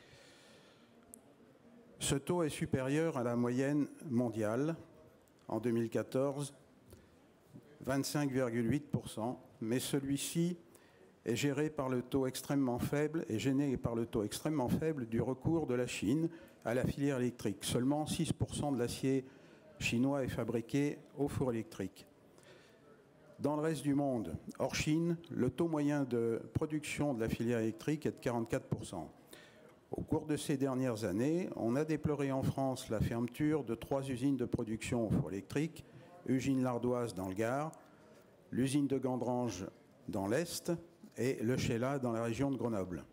Ce taux est supérieur à la moyenne mondiale en deux mille quatorze, vingt-cinq virgule huit pour cent, mais celui-ci est géré par le taux extrêmement faible et gêné par le taux extrêmement faible du recours de la Chine à la filière électrique. Seulement six pour cent de l'acier chinois est fabriqué au four électrique. Dans le reste du monde, hors Chine, le taux moyen de production de la filière électrique est de quarante-quatre pour cent. Au cours de ces dernières années, on a déploré en France la fermeture de trois usines de production au four électrique, usine L'Ardoise dans le Gard, l'usine de Gandrange dans l'Est et le Sheila dans la région de Grenoble.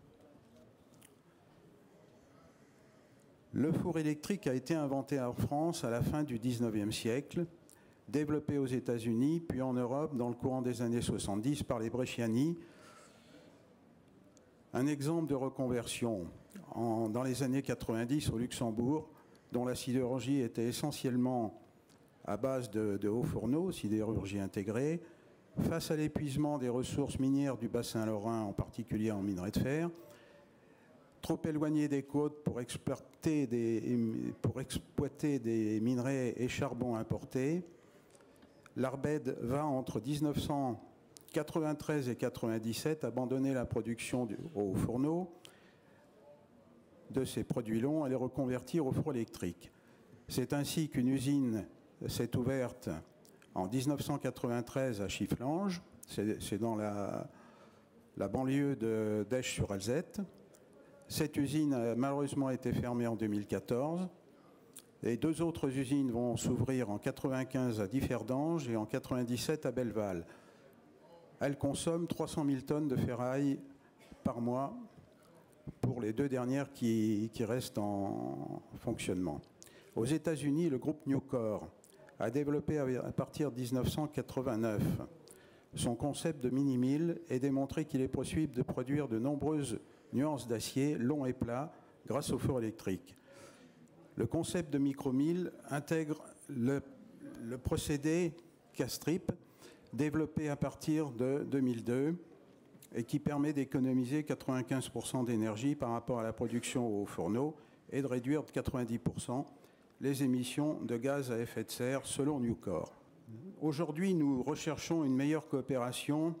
Le four électrique a été inventé en France à la fin du dix-neuvième siècle, développé aux États-Unis, puis en Europe dans le courant des années soixante-dix par les Bresciani. Un exemple de reconversion en, dans les années quatre-vingt-dix au Luxembourg, dont la sidérurgie était essentiellement à base de, de hauts fourneaux, sidérurgie intégrée, face à l'épuisement des ressources minières du bassin lorrain, en particulier en minerai de fer, trop éloigné des côtes pour exploiter des, pour exploiter des minerais et charbons importés, l'Arbed va entre mille neuf cent quatre-vingt-treize et quatre-vingt-dix-sept abandonner la production du, au fourneau de ces produits longs et les reconvertir au four électrique. C'est ainsi qu'une usine s'est ouverte en mille neuf cent quatre-vingt-treize à Chifflange, c'est dans la, la banlieue d'Esch-sur-Alzette. Cette usine a malheureusement été fermée en deux mille quatorze. Et deux autres usines vont s'ouvrir en mille neuf cent quatre-vingt-quinze à Differdange et en mille neuf cent quatre-vingt-dix-sept à Belleval. Elles consomment trois cent mille tonnes de ferraille par mois pour les deux dernières qui, qui restent en fonctionnement. Aux États-Unis, le groupe Nucor a développé à partir de mille neuf cent quatre-vingt-neuf son concept de mini-mill et démontré qu'il est possible de produire de nombreuses nuances d'acier longs et plats grâce au four électrique. Le concept de micro-mill intègre le, le procédé Castrip, développé à partir de deux mille deux et qui permet d'économiser quatre-vingt-quinze pour cent d'énergie par rapport à la production au fourneau et de réduire de quatre-vingt-dix pour cent les émissions de gaz à effet de serre selon Nucor. Aujourd'hui, nous recherchons une meilleure coopération,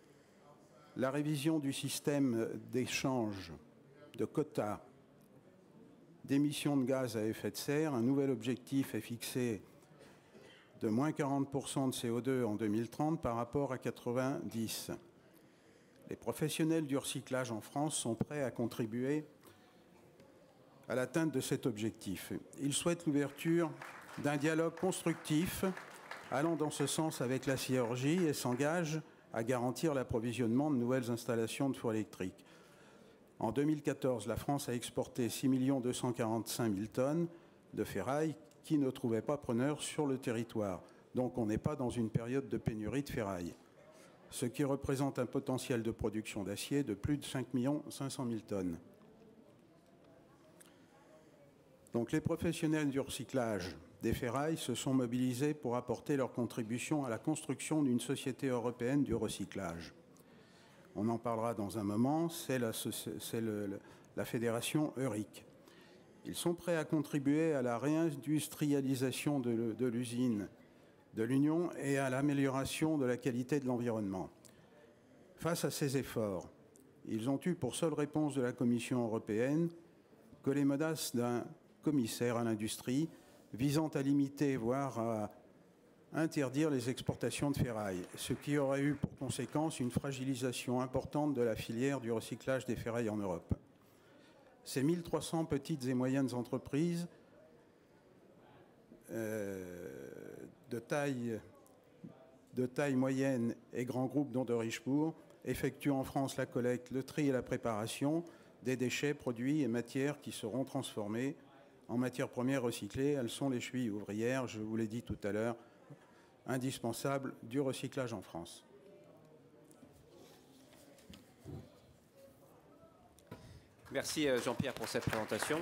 la révision du système d'échange de quotas d'émissions de gaz à effet de serre. Un nouvel objectif est fixé de moins quarante pour cent de C O deux en deux mille trente par rapport à quatre-vingt-dix. Les professionnels du recyclage en France sont prêts à contribuer à l'atteinte de cet objectif. Ils souhaitent l'ouverture d'un dialogue constructif allant dans ce sens avec la sidérurgie et s'engagent à garantir l'approvisionnement de nouvelles installations de fours électriques. En deux mille quatorze, la France a exporté six millions deux cent quarante-cinq mille tonnes de ferraille qui ne trouvaient pas preneur sur le territoire. Donc on n'est pas dans une période de pénurie de ferraille, ce qui représente un potentiel de production d'acier de plus de cinq millions cinq cent mille tonnes. Donc les professionnels du recyclage des ferrailles se sont mobilisés pour apporter leur contribution à la construction d'une société européenne du recyclage. On en parlera dans un moment, c'est la, le, la fédération Euric. Ils sont prêts à contribuer à la réindustrialisation de, de l'usine de l'Union et à l'amélioration de la qualité de l'environnement. Face à ces efforts, ils ont eu pour seule réponse de la Commission européenne que les menaces d'un commissaire à l'industrie visant à limiter, voire à interdire les exportations de ferraille, ce qui aurait eu pour conséquence une fragilisation importante de la filière du recyclage des ferrailles en Europe. Ces mille trois cents petites et moyennes entreprises euh, de, taille, de taille moyenne et grands groupes dont de Richebourg effectuent en France la collecte, le tri et la préparation des déchets, produits et matières qui seront transformés en matières premières recyclées. Elles sont les chevilles ouvrières, je vous l'ai dit tout à l'heure, indispensables du recyclage en France. Merci Jean-Pierre pour cette présentation.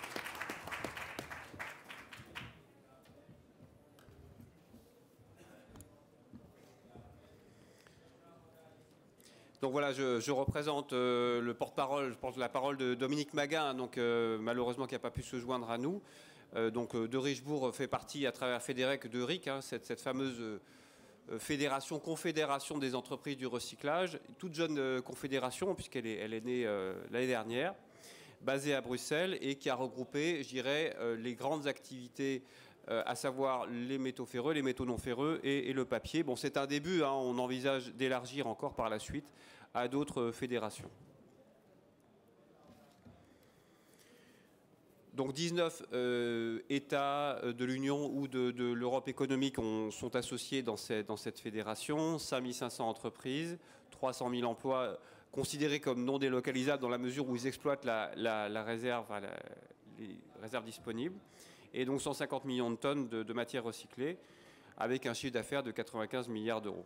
Donc voilà, je, je représente euh, le porte-parole, je porte la parole de Dominique Maguin, donc euh, malheureusement qui n'a pas pu se joindre à nous. Euh, donc euh, de Richebourg fait partie à travers Fédérec de R I C, hein, cette, cette fameuse euh, fédération, confédération des entreprises du recyclage, toute jeune euh, confédération puisqu'elle est, elle est née euh, l'année dernière, basée à Bruxelles et qui a regroupé, je dirais, euh, les grandes activités, euh, à savoir les métaux ferreux, les métaux non ferreux et, et le papier. Bon, c'est un début, hein, on envisage d'élargir encore par la suite à d'autres fédérations. Donc dix-neuf euh, États de l'Union ou de, de l'Europe économique ont, sont associés dans cette, dans cette fédération, cinq mille cinq cents entreprises, trois cent mille emplois considérés comme non délocalisables dans la mesure où ils exploitent la, la, la réserve, enfin, la, les réserves disponibles, et donc cent cinquante millions de tonnes de, de matières recyclées, avec un chiffre d'affaires de quatre-vingt-quinze milliards d'euros.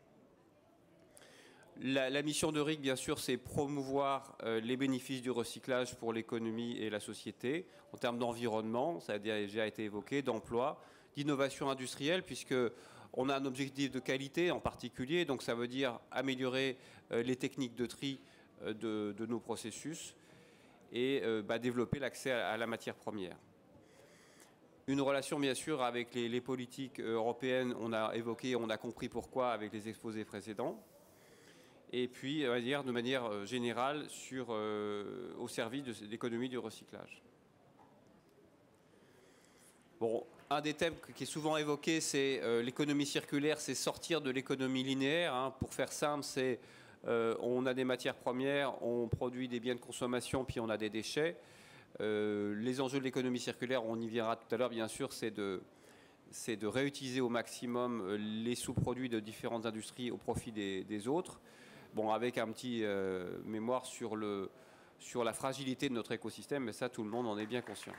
La, la mission de R I C, bien sûr, c'est promouvoir euh, les bénéfices du recyclage pour l'économie et la société, en termes d'environnement, ça a déjà été évoqué, d'emploi, d'innovation industrielle, puisqu'on a un objectif de qualité en particulier, donc ça veut dire améliorer euh, les techniques de tri euh, de, de nos processus et euh, bah, développer l'accès à, à la matière première. Une relation, bien sûr, avec les, les politiques européennes, on a évoqué, on a compris pourquoi avec les exposés précédents. Et puis, on va dire, de manière générale, sur, euh, au service de l'économie du recyclage. Bon, un des thèmes qui est souvent évoqué, c'est euh, l'économie circulaire, c'est sortir de l'économie linéaire. Hein. Pour faire simple, c'est euh, on a des matières premières, on produit des biens de consommation, puis on a des déchets. Euh, les enjeux de l'économie circulaire, on y viendra tout à l'heure, bien sûr, c'est de, c'est de réutiliser au maximum les sous-produits de différentes industries au profit des, des autres. Bon, avec un petit euh, mémoire sur, le, sur la fragilité de notre écosystème, mais ça, tout le monde en est bien conscient.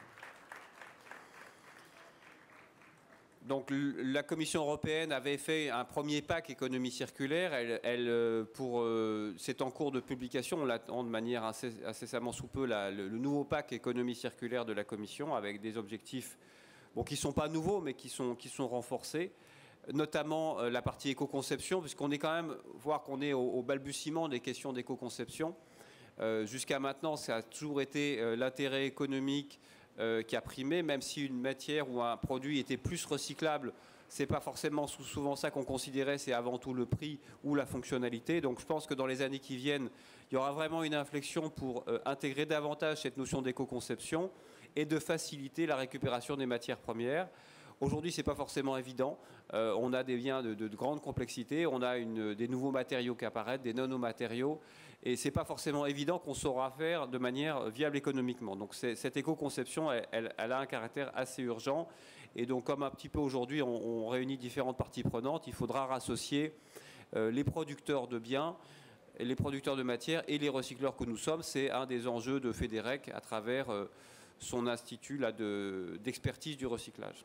Donc, la Commission européenne avait fait un premier pack économie circulaire. Elle, elle, pour, euh, c'est en cours de publication. On l'attend de manière incessamment sous peu, la, le, le nouveau pack économie circulaire de la Commission, avec des objectifs bon, qui ne sont pas nouveaux, mais qui sont, qui sont renforcés. Notamment euh, la partie éco-conception, puisqu'on est quand même, voir qu'on est au, au balbutiement des questions d'éco-conception. Euh, jusqu'à maintenant, ça a toujours été euh, l'intérêt économique euh, qui a primé, même si une matière ou un produit était plus recyclable, c'est pas forcément souvent ça qu'on considérait, c'est avant tout le prix ou la fonctionnalité. Donc je pense que dans les années qui viennent, il y aura vraiment une inflexion pour euh, intégrer davantage cette notion d'éco-conception et de faciliter la récupération des matières premières. Aujourd'hui, ce n'est pas forcément évident. Euh, on a des biens de, de, de grande complexité, on a une, des nouveaux matériaux qui apparaissent, des nanomatériaux, et ce n'est pas forcément évident qu'on saura faire de manière viable économiquement. Donc cette éco-conception, elle, elle, elle a un caractère assez urgent. Et donc comme un petit peu aujourd'hui, on, on réunit différentes parties prenantes, il faudra rassocier euh, les producteurs de biens, les producteurs de matières et les recycleurs que nous sommes. C'est un des enjeux de Fédérec à travers euh, son institut là, de, d'expertise du recyclage.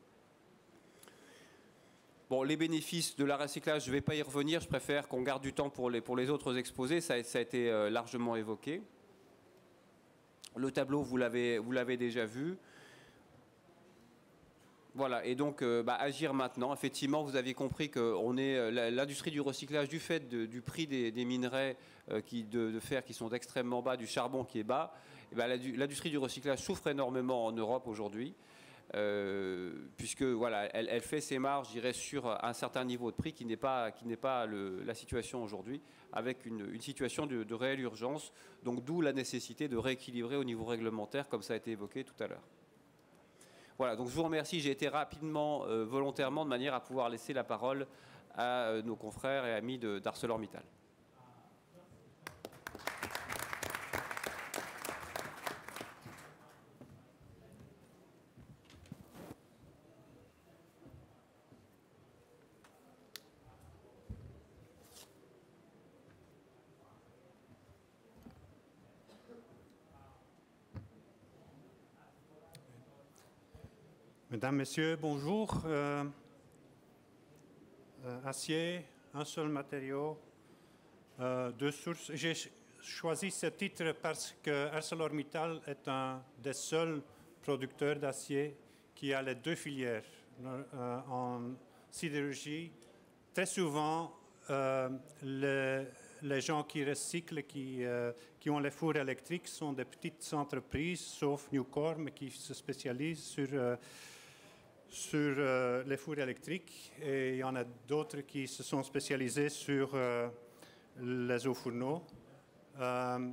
Bon, les bénéfices de la recyclage, je ne vais pas y revenir, je préfère qu'on garde du temps pour les, pour les autres exposés, ça, ça a été euh, largement évoqué. Le tableau, vous l'avez vous l'avez déjà vu. Voilà, et donc euh, bah, agir maintenant. Effectivement, vous avez compris que l'industrie du recyclage, du fait de, du prix des, des minerais euh, qui, de, de fer qui sont extrêmement bas, du charbon qui est bas, bah, l'industrie du recyclage souffre énormément en Europe aujourd'hui. Euh, puisque voilà, elle, elle fait ses marges, je dirais, sur un certain niveau de prix qui n'est pas, qui n'est pas le, la situation aujourd'hui, avec une, une situation de, de réelle urgence. Donc d'où la nécessité de rééquilibrer au niveau réglementaire, comme ça a été évoqué tout à l'heure. Voilà, donc je vous remercie. J'ai été rapidement, euh, volontairement, de manière à pouvoir laisser la parole à euh, nos confrères et amis d'ArcelorMittal. Mesdames, Messieurs, bonjour. Euh, euh, acier, un seul matériau, euh, deux sources. J'ai choisi ce titre parce que ArcelorMittal est un des seuls producteurs d'acier qui a les deux filières. Euh, en sidérurgie, très souvent, euh, les, les gens qui recyclent, qui, euh, qui ont les fours électriques, sont des petites entreprises, sauf Nucor, mais qui se spécialisent sur, euh, sur euh, les fours électriques. Et il y en a d'autres qui se sont spécialisés sur euh, les eaux fourneaux. Euh,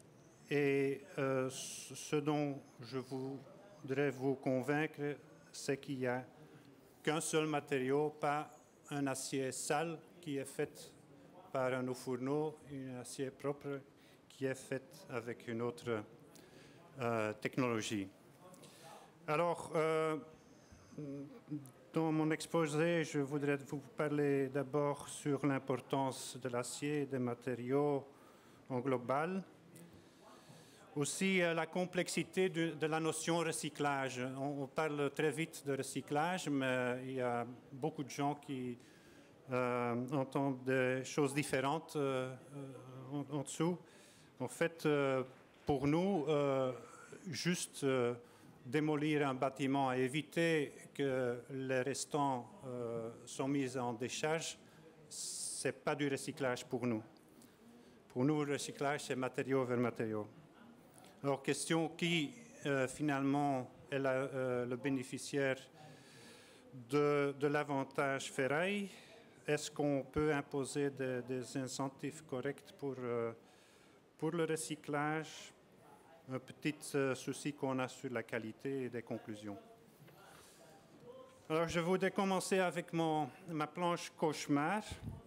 et euh, ce dont je voudrais vous convaincre, c'est qu'il n'y a qu'un seul matériau, pas un acier sale qui est fait par un eau fourneau, un acier propre qui est fait avec une autre euh, technologie. Alors, euh, dans mon exposé, je voudrais vous parler d'abord sur l'importance de l'acier et des matériaux en global. Aussi, euh, la complexité de, de la notion recyclage. On, on parle très vite de recyclage, mais il y a beaucoup de gens qui euh, entendent des choses différentes euh, en, en dessous. En fait, euh, pour nous, euh, juste euh, démolir un bâtiment et éviter que les restants euh, soient mis en décharge, ce n'est pas du recyclage pour nous. Pour nous, le recyclage, c'est matériau vers matériau. Alors, question, qui euh, finalement est la, euh, le bénéficiaire de, de l'avantage ferraille? Est-ce qu'on peut imposer des, des incentives corrects pour, euh, pour le recyclage? Un petit euh, souci qu'on a sur la qualité et des conclusions. Alors, je voudrais commencer avec mon, ma planche cauchemar.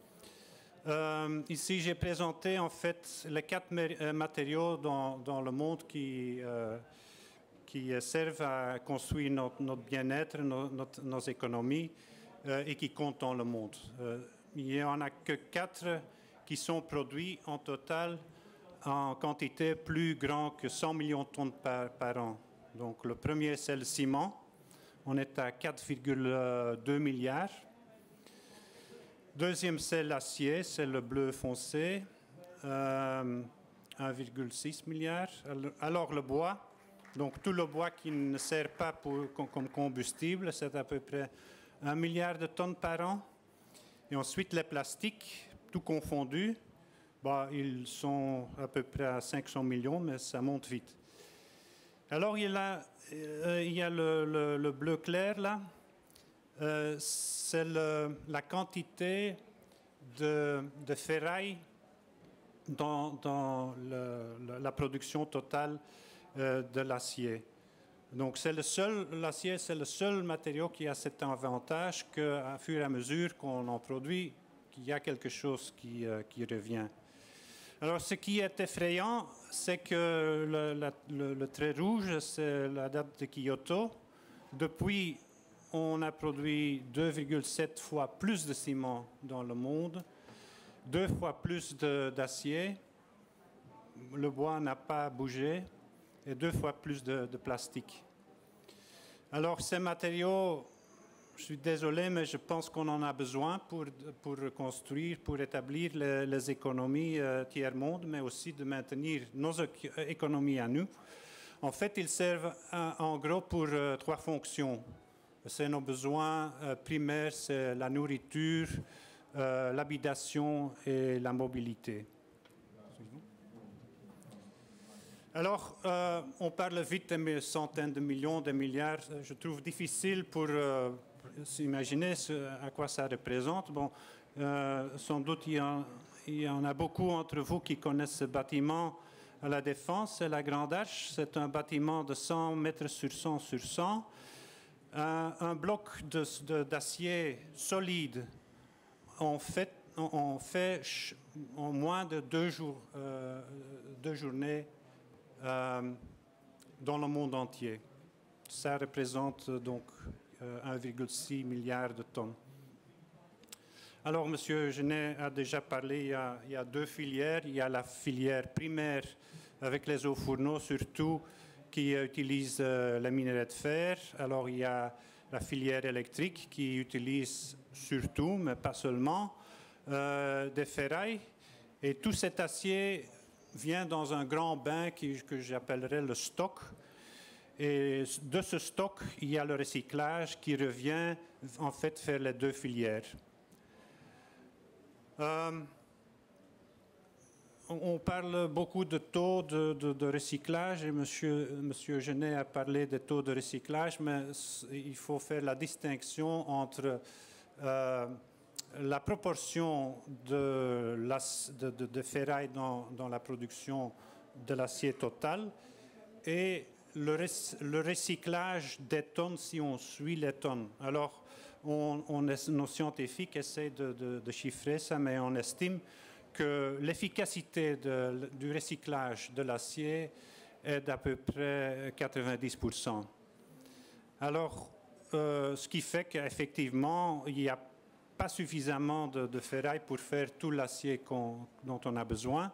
Euh, ici, j'ai présenté en fait les quatre matériaux dans, dans le monde qui, euh, qui servent à construire notre, notre bien-être, nos, notre, nos économies euh, et qui comptent dans le monde. Euh, il n'y en a que quatre qui sont produits en total en quantité plus grande que cent millions de tonnes par, par an. Donc, le premier, c'est le ciment. On est à quatre virgule deux milliards. Deuxième, c'est l'acier, c'est le bleu foncé, euh, un virgule six milliard. Alors le bois, donc tout le bois qui ne sert pas pour, comme combustible, c'est à peu près un milliard de tonnes par an. Et ensuite les plastiques, tout confondu, bah, ils sont à peu près à cinq cents millions, mais ça monte vite. Alors il y a, euh, il y a le, le, le bleu clair là. Euh, c'est le, la quantité de, de ferraille dans, dans le, le, la production totale euh, de l'acier. Donc, c'est le seul, l'acier, c'est le seul matériau qui a cet avantage qu'à fur et à mesure qu'on en produit, qu'il y a quelque chose qui, euh, qui revient. Alors, ce qui est effrayant, c'est que le, la, le, le trait rouge, c'est la date de Kyoto. Depuis, on a produit deux virgule sept fois plus de ciment dans le monde, deux fois plus d'acier, le bois n'a pas bougé, et deux fois plus de, de plastique. Alors ces matériaux, je suis désolé, mais je pense qu'on en a besoin pour, pour reconstruire, pour établir les, les économies euh, tiers-monde, mais aussi de maintenir nos économies à nous. En fait, ils servent en, en gros pour euh, trois fonctions. C'est nos besoins euh, primaires, c'est la nourriture, euh, l'habitation et la mobilité. Alors, euh, on parle vite de centaines de millions, de milliards. Je trouve difficile pour, euh, pour s'imaginer ce, à quoi ça représente. Bon, euh, sans doute, il y, en, il y en a beaucoup entre vous qui connaissent ce bâtiment à la Défense. C'est la Grande Arche. C'est un bâtiment de cent mètres sur cent sur cent. Un, un bloc d'acier solide, on fait, on, on fait en moins de deux, jours, euh, deux journées euh, dans le monde entier. Ça représente donc euh, un virgule six milliard de tonnes. Alors, M. Genet a déjà parlé, il y a, il y a deux filières. Il y a la filière primaire avec les eaux fourneaux, surtout, qui utilise euh, les minerais de fer. Alors, il y a la filière électrique qui utilise surtout, mais pas seulement, euh, des ferrailles. Et tout cet acier vient dans un grand bain qui, que j'appellerais le stock. Et de ce stock, il y a le recyclage qui revient en fait faire les deux filières. Euh, on parle beaucoup de taux de, de, de recyclage et monsieur, monsieur Genet a parlé des taux de recyclage, mais il faut faire la distinction entre euh, la proportion de, la, de, de, de ferraille dans, dans la production de l'acier total et le, le recyclage des tonnes si on suit les tonnes. Alors, on, on, nos scientifiques essaient de, de, de chiffrer ça, mais on estime que l'efficacité du recyclage de l'acier est d'à peu près quatre-vingt-dix pour cent. Alors, euh, ce qui fait qu'effectivement, il n'y a pas suffisamment de, de ferraille pour faire tout l'acier qu'on, dont on a besoin.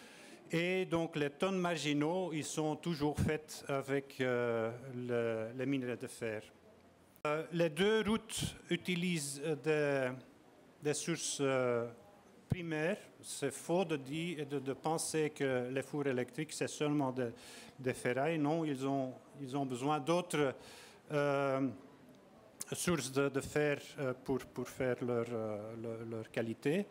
Et donc, les tonnes marginaux, ils sont toujours faites avec euh, le, les minerais de fer. Euh, les deux routes utilisent des, des sources euh, primaires. C'est faux de, dire, de, de penser que les fours électriques, c'est seulement des de ferrailles. Non, ils ont, ils ont besoin d'autres euh, sources de, de fer pour, pour faire leur, leur, leur qualité.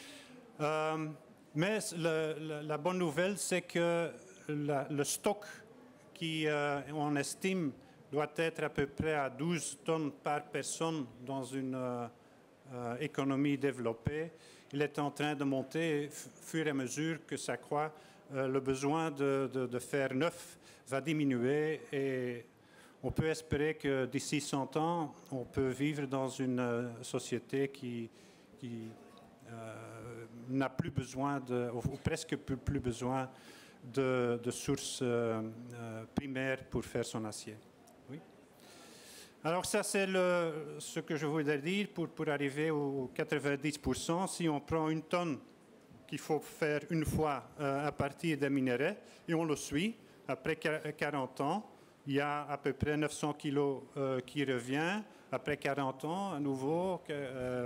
Euh, mais le, le, la bonne nouvelle, c'est que la, le stock qui, euh, on estime, doit être à peu près à douze tonnes par personne dans une euh, euh, économie développée. Il est en train de monter, fur et à mesure que ça croît, euh, le besoin de, de, de fer neuf va diminuer et on peut espérer que d'ici cent ans, on peut vivre dans une euh, société qui, qui euh, n'a plus besoin, de, ou presque plus, plus besoin de, de sources euh, euh, primaires pour faire son acier. Oui. Alors ça, c'est ce que je voudrais dire pour, pour arriver aux quatre-vingt-dix pour cent. Si on prend une tonne qu'il faut faire une fois euh, à partir des minerais, et on le suit, après quarante ans, il y a à peu près neuf cents kilos euh, qui revient. Après quarante ans, à nouveau, euh,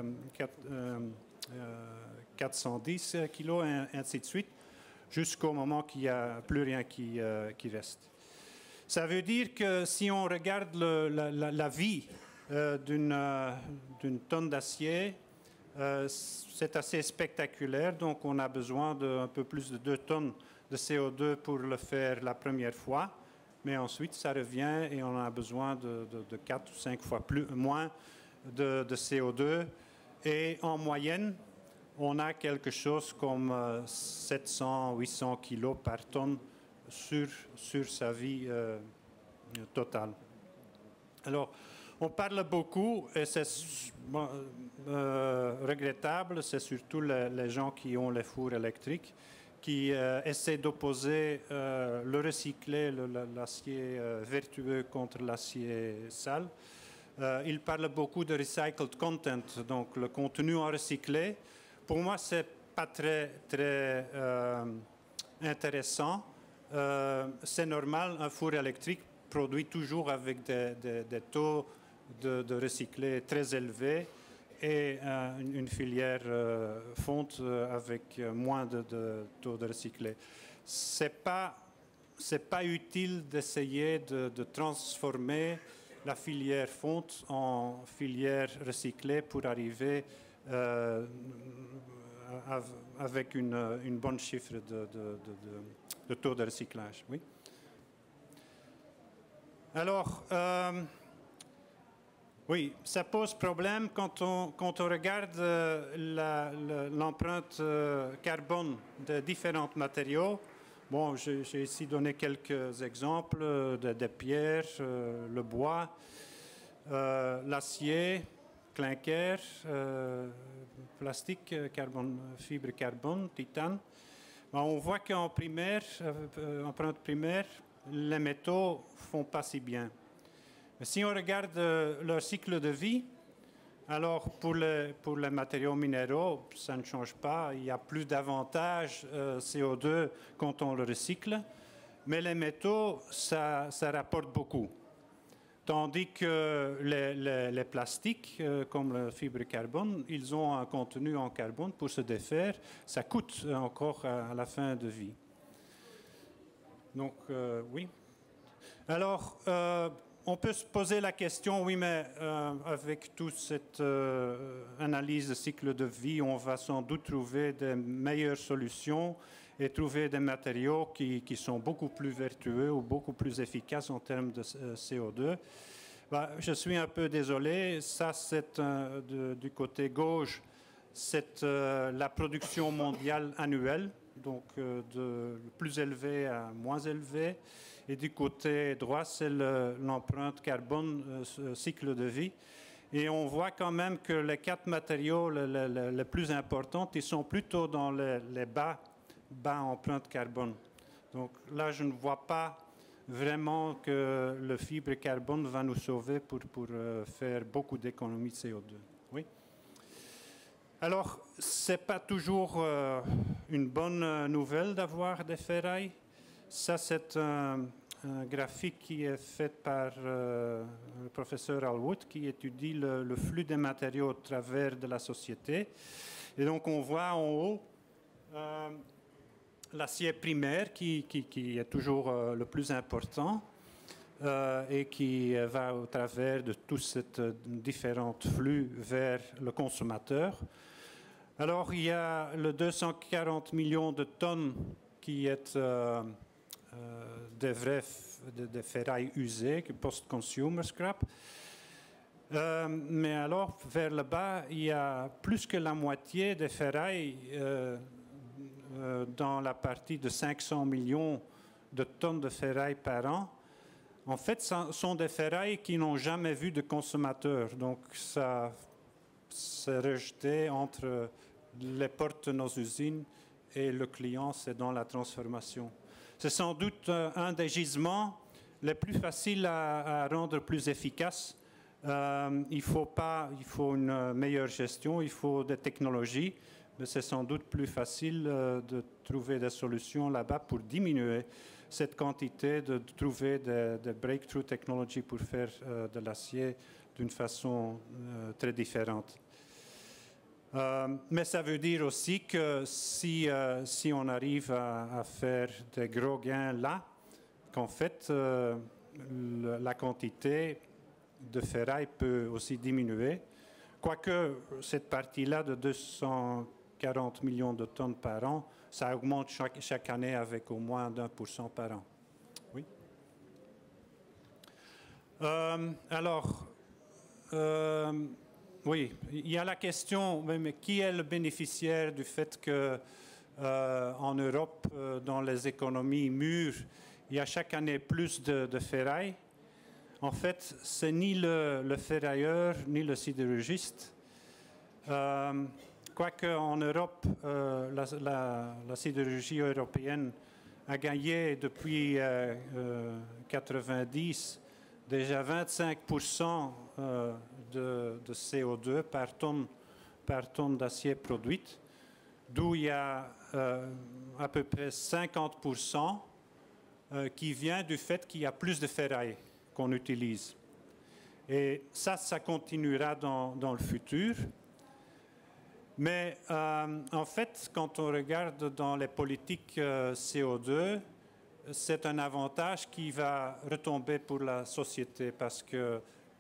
quatre cent dix kilos, et ainsi de suite, jusqu'au moment qu'il n'y a plus rien qui, euh, qui reste. Ça veut dire que si on regarde le, la, la, la vie euh, d'une euh, d'une tonne d'acier, euh, c'est assez spectaculaire. Donc, on a besoin d'un peu plus de deux tonnes de C O deux pour le faire la première fois. Mais ensuite, ça revient et on a besoin de, de, de quatre ou cinq fois plus, moins de, de C O deux. Et en moyenne, on a quelque chose comme euh, sept cents à huit cents kilos par tonne sur, sur sa vie euh, totale. Alors, on parle beaucoup, et c'est euh, regrettable, c'est surtout les, les gens qui ont les fours électriques, qui euh, essaient d'opposer euh, le recyclé, l'acier euh, vertueux contre l'acier sale. Euh, ils parlent beaucoup de recycled content, donc le contenu en recyclé. Pour moi, ce n'est pas très, très euh, intéressant. Euh, c'est normal, un four électrique produit toujours avec des, des, des taux de, de recyclé très élevés et euh, une, une filière euh, fonte avec moins de, de taux de recyclé. Ce n'est pas, c'est pas utile d'essayer de, de transformer la filière fonte en filière recyclée pour arriver euh, avec une, une bonne chiffre de, de, de, de, de taux de recyclage. Oui. Alors, euh, oui, ça pose problème quand on, quand on regarde euh, l'empreinte euh, carbone de différents matériaux. Bon, j'ai ici donné quelques exemples de, de pierres, euh, le bois, euh, l'acier, clinker, euh, plastique, carbone, fibre carbone, titane. Bon, on voit qu'en primaire, euh, empreinte primaire, les métaux font pas si bien. Mais si on regarde euh, leur cycle de vie, alors pour les, pour les matériaux minéraux, ça ne change pas. Il y a plus d'avantages euh, C O deux quand on le recycle. Mais les métaux, ça, ça rapporte beaucoup. Tandis que les, les, les plastiques, euh, comme la fibre carbone, ils ont un contenu en carbone pour se défaire. Ça coûte encore à, à la fin de vie. Donc, euh, oui. Alors, euh, on peut se poser la question, oui, mais euh, avec toute cette euh, analyse de cycle de vie, on va sans doute trouver des meilleures solutions et trouver des matériaux qui, qui sont beaucoup plus vertueux ou beaucoup plus efficaces en termes de euh, C O deux. Bah, je suis un peu désolé, ça c'est euh, de, du côté gauche, c'est euh, la production mondiale annuelle, donc euh, de plus élevé à moins élevé. Et du côté droit, c'est l'empreinte carbone, euh, cycle de vie. Et on voit quand même que les quatre matériaux les, les, les plus importants, ils sont plutôt dans les, les bas, bas empreintes carbone. Donc là, je ne vois pas vraiment que le fibre carbone va nous sauver pour, pour euh, faire beaucoup d'économies de C O deux. Oui. Alors, ce n'est pas toujours euh, une bonne nouvelle d'avoir des ferrailles. Ça, c'est un, un graphique qui est fait par euh, le professeur Alwood, qui étudie le, le flux des matériaux au travers de la société. Et donc, on voit en haut euh, l'acier primaire, qui, qui, qui est toujours euh, le plus important euh, et qui va au travers de tous ces euh, différents flux vers le consommateur. Alors, il y a le deux cent quarante millions de tonnes qui est euh, euh, des vrais de, de ferrailles usées, post-consumer scrap. Euh, mais alors, vers le bas, il y a plus que la moitié des ferrailles euh, euh, dans la partie de cinq cents millions de tonnes de ferrailles par an. En fait, ce sont des ferrailles qui n'ont jamais vu de consommateur. Donc, ça s'est rejeté entre les portes de nos usines et le client, c'est dans la transformation. C'est sans doute un des gisements les plus faciles à, à rendre plus efficaces. Euh, il faut pas, il faut une meilleure gestion, il faut des technologies, mais c'est sans doute plus facile euh, de trouver des solutions là-bas pour diminuer cette quantité, de, de trouver des, des breakthrough technologies pour faire euh, de l'acier d'une façon euh, très différente. Euh, mais ça veut dire aussi que si, euh, si on arrive à, à faire des gros gains là, qu'en fait, euh, le, la quantité de ferraille peut aussi diminuer. Quoique cette partie-là de deux cent quarante millions de tonnes par an, ça augmente chaque, chaque année avec au moins d'un pour cent par an. Oui. Euh, alors, euh, oui, il y a la question, mais qui est le bénéficiaire du fait que euh, en Europe, euh, dans les économies mûres, il y a chaque année plus de, de ferraille? En fait, c'est ni le, le ferrailleur ni le sidérurgiste. Euh, Quoique en Europe, euh, la, la, la sidérurgie européenne a gagné depuis euh, euh, quatre-vingt-dix déjà vingt-cinq pour cent euh, de, de C O deux par tonne, par tonne d'acier produite, d'où il y a euh, à peu près cinquante pour cent euh, qui vient du fait qu'il y a plus de ferraille qu'on utilise. Et ça, ça continuera dans, dans le futur. Mais euh, en fait, quand on regarde dans les politiques euh, C O deux, c'est un avantage qui va retomber pour la société parce que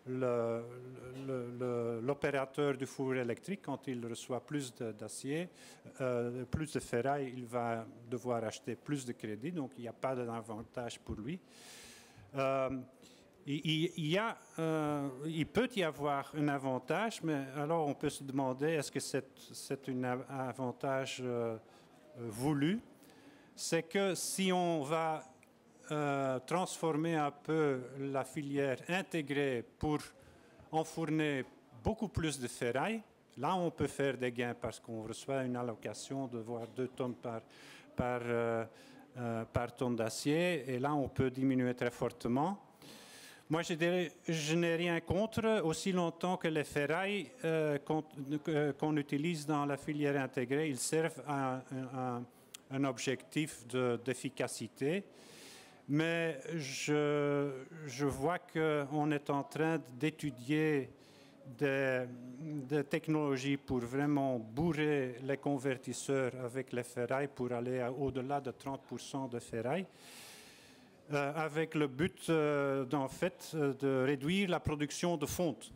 l'opérateur du four électrique, quand il reçoit plus d'acier, euh, plus de ferraille, il va devoir acheter plus de crédit, donc il n'y a pas d'avantage pour lui. Euh, Il, il, y a, euh, il peut y avoir un avantage, mais alors on peut se demander est-ce que c'est un avantage euh, voulu? C'est que si on va euh, transformer un peu la filière intégrée pour enfourner beaucoup plus de ferraille, là on peut faire des gains parce qu'on reçoit une allocation de voire deux tonnes par, par, euh, euh, par tonne d'acier, et là on peut diminuer très fortement. Moi, je, dirais, je n'ai rien contre aussi longtemps que les ferrailles euh, qu'on euh, qu'on utilise dans la filière intégrée, ils servent à un, un, un objectif d'efficacité. Mais je, je vois qu'on est en train d'étudier des, des technologies pour vraiment bourrer les convertisseurs avec les ferrailles pour aller au-delà de trente pour cent de ferraille. euh, avec le but euh, d'en fait euh, de réduire la production de fonte.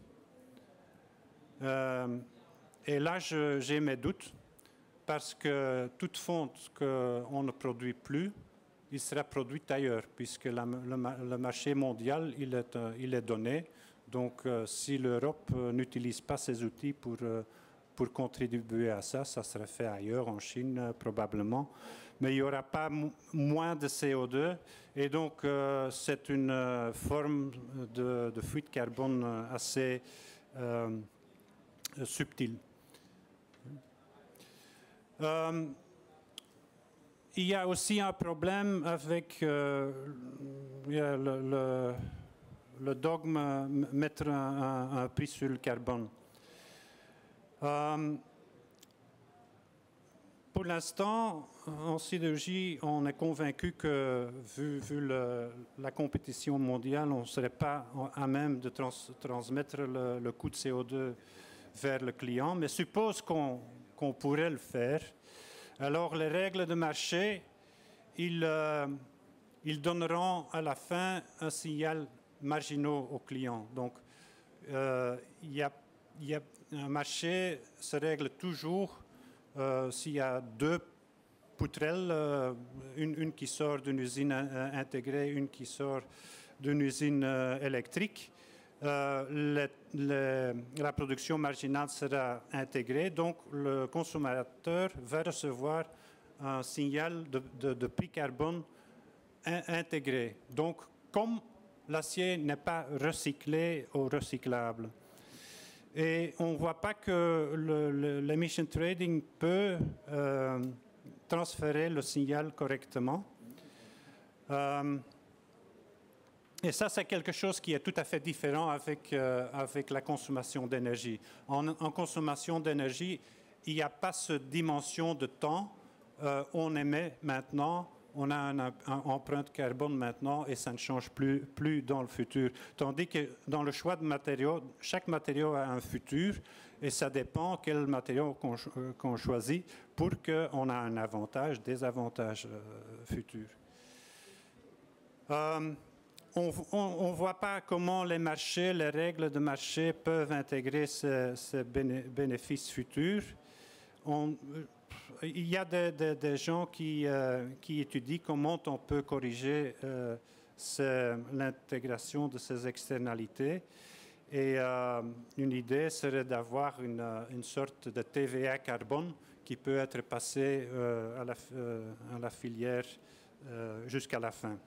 Euh, et là, j'ai mes doutes, parce que toute fonte qu'on ne produit plus, il sera produite ailleurs, puisque la, le, le marché mondial, il est, euh, il est donné. Donc, euh, si l'Europe euh, n'utilise pas ces outils pour, euh, pour contribuer à ça, ça serait fait ailleurs, en Chine euh, probablement. Mais il n'y aura pas moins de C O deux. Et donc, euh, c'est une euh, forme de, de fuite de carbone assez euh, subtile. Euh, il y a aussi un problème avec euh, le, le, le dogme mettre un, un, un prix sur le carbone. Euh, pour l'instant, en sidérurgie, on est convaincu que, vu, vu le, la compétition mondiale, on ne serait pas à même de trans, transmettre le, le coût de C O deux vers le client, mais suppose qu'on qu'on pourrait le faire. Alors, les règles de marché, ils, euh, ils donneront à la fin un signal marginal au client. Donc, euh, y a, y a, un marché se règle toujours euh, s'il y a deux poutrelles, euh, une, une qui sort d'une usine euh, intégrée, une qui sort d'une usine euh, électrique. Euh, le, le, la production marginale sera intégrée, donc le consommateur va recevoir un signal de, de, de prix carbone in, intégré. Donc, comme l'acier n'est pas recyclé ou recyclable, et on ne voit pas que l'emission trading peut euh, transférer le signal correctement. Euh, Et ça, c'est quelque chose qui est tout à fait différent avec, euh, avec la consommation d'énergie. En, en consommation d'énergie, il n'y a pas cette dimension de temps. Euh, on émet maintenant, on a un, un empreinte carbone maintenant et ça ne change plus, plus dans le futur. Tandis que dans le choix de matériaux, chaque matériau a un futur et ça dépend quel matériau qu'on qu'on choisit pour qu'on ait un avantage, des avantages euh, futurs. Euh, On ne voit pas comment les marchés, les règles de marché peuvent intégrer ces, ces bénéfices futurs. On, il y a des, des, des gens qui, euh, qui étudient comment on peut corriger euh, l'intégration de ces externalités. Et euh, une idée serait d'avoir une, une sorte de T V A carbone qui peut être passé euh, à, la, euh, à la filière euh, jusqu'à la fin.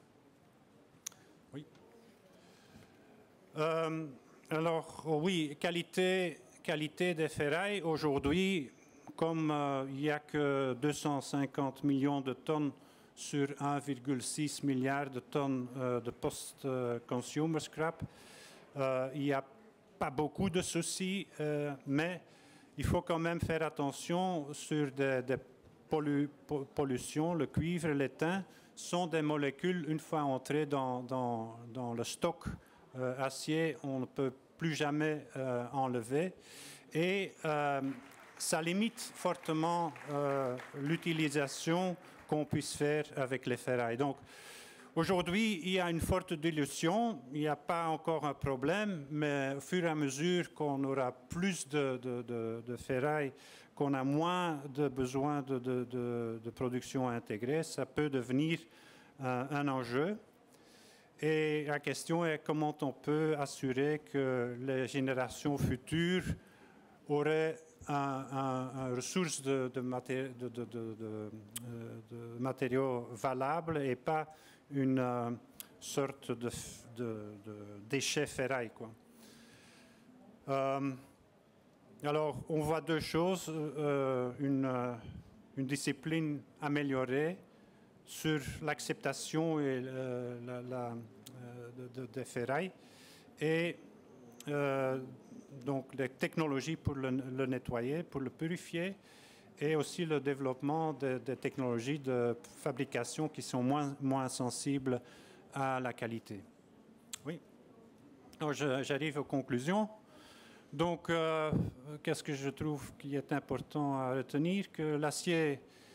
Euh, alors, oui, qualité, qualité des ferrailles. Aujourd'hui, comme euh, il n'y a que deux cent cinquante millions de tonnes sur un virgule six milliard de tonnes euh, de post-consumer scrap, euh, il n'y a pas beaucoup de soucis, euh, mais il faut quand même faire attention sur des, des pollu pollutions. Le cuivre et l'étain sont des molécules, une fois entrées dans, dans, dans le stock Euh, acier, on ne peut plus jamais euh, enlever. Et euh, ça limite fortement euh, l'utilisation qu'on puisse faire avec les ferrailles. Donc, aujourd'hui, il y a une forte dilution. Il n'y a pas encore un problème, mais au fur et à mesure qu'on aura plus de, de, de, de ferrailles, qu'on a moins de besoin de, de, de, de production intégrée, ça peut devenir euh, un enjeu. Et la question est comment on peut assurer que les générations futures auraient un, un, un ressource de, de, maté de, de, de, de, de matériaux valables et pas une euh, sorte de, de, de déchet ferraille, quoi. Euh, alors, on voit deux choses. Euh, une, une discipline améliorée sur l'acceptation et euh, la, la, euh, de, de, des ferrailles et euh, donc les technologies pour le, le nettoyer, pour le purifier et aussi le développement de, de technologies de fabrication qui sont moins, moins sensibles à la qualité. Oui. J'arrive aux conclusions. Donc, euh, qu'est-ce que je trouve qui est important à retenir? Que l'acier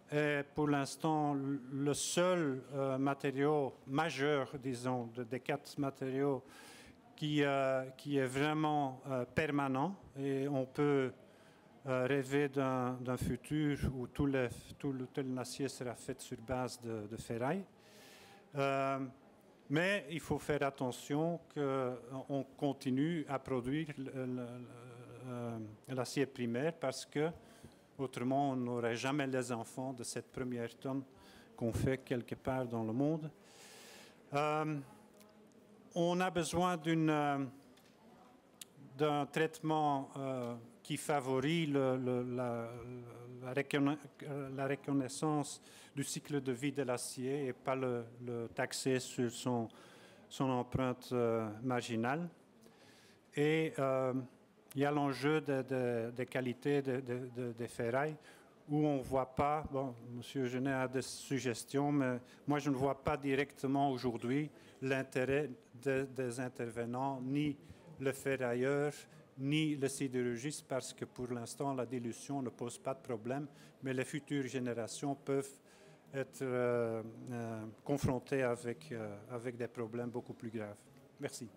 est pour l'instant le seul euh, matériau majeur, disons, de, des quatre matériaux qui, euh, qui est vraiment euh, permanent, et on peut euh, rêver d'un futur où tout, les, tout l'acier sera fait sur base de, de ferraille. Euh, mais il faut faire attention qu'on continue à produire l'acier primaire, parce que autrement on n'aurait jamais les enfants de cette première tonne qu'on fait quelque part dans le monde. Euh, on a besoin d'une, euh, d'un traitement euh, qui favorise le, le, la, la, reconna la reconnaissance du cycle de vie de l'acier et pas le, le taxer sur son, son empreinte euh, marginale. Et euh, il y a l'enjeu de, de, de qualité des de, de, de ferrailles, où on ne voit pas, bon, M. Genet a des suggestions, mais moi je ne vois pas directement aujourd'hui l'intérêt de, des intervenants, ni le ferrailleur, ni le sidérurgiste, parce que pour l'instant la dilution ne pose pas de problème, mais les futures générations peuvent être euh, euh, confrontées avec, euh, avec des problèmes beaucoup plus graves. Merci.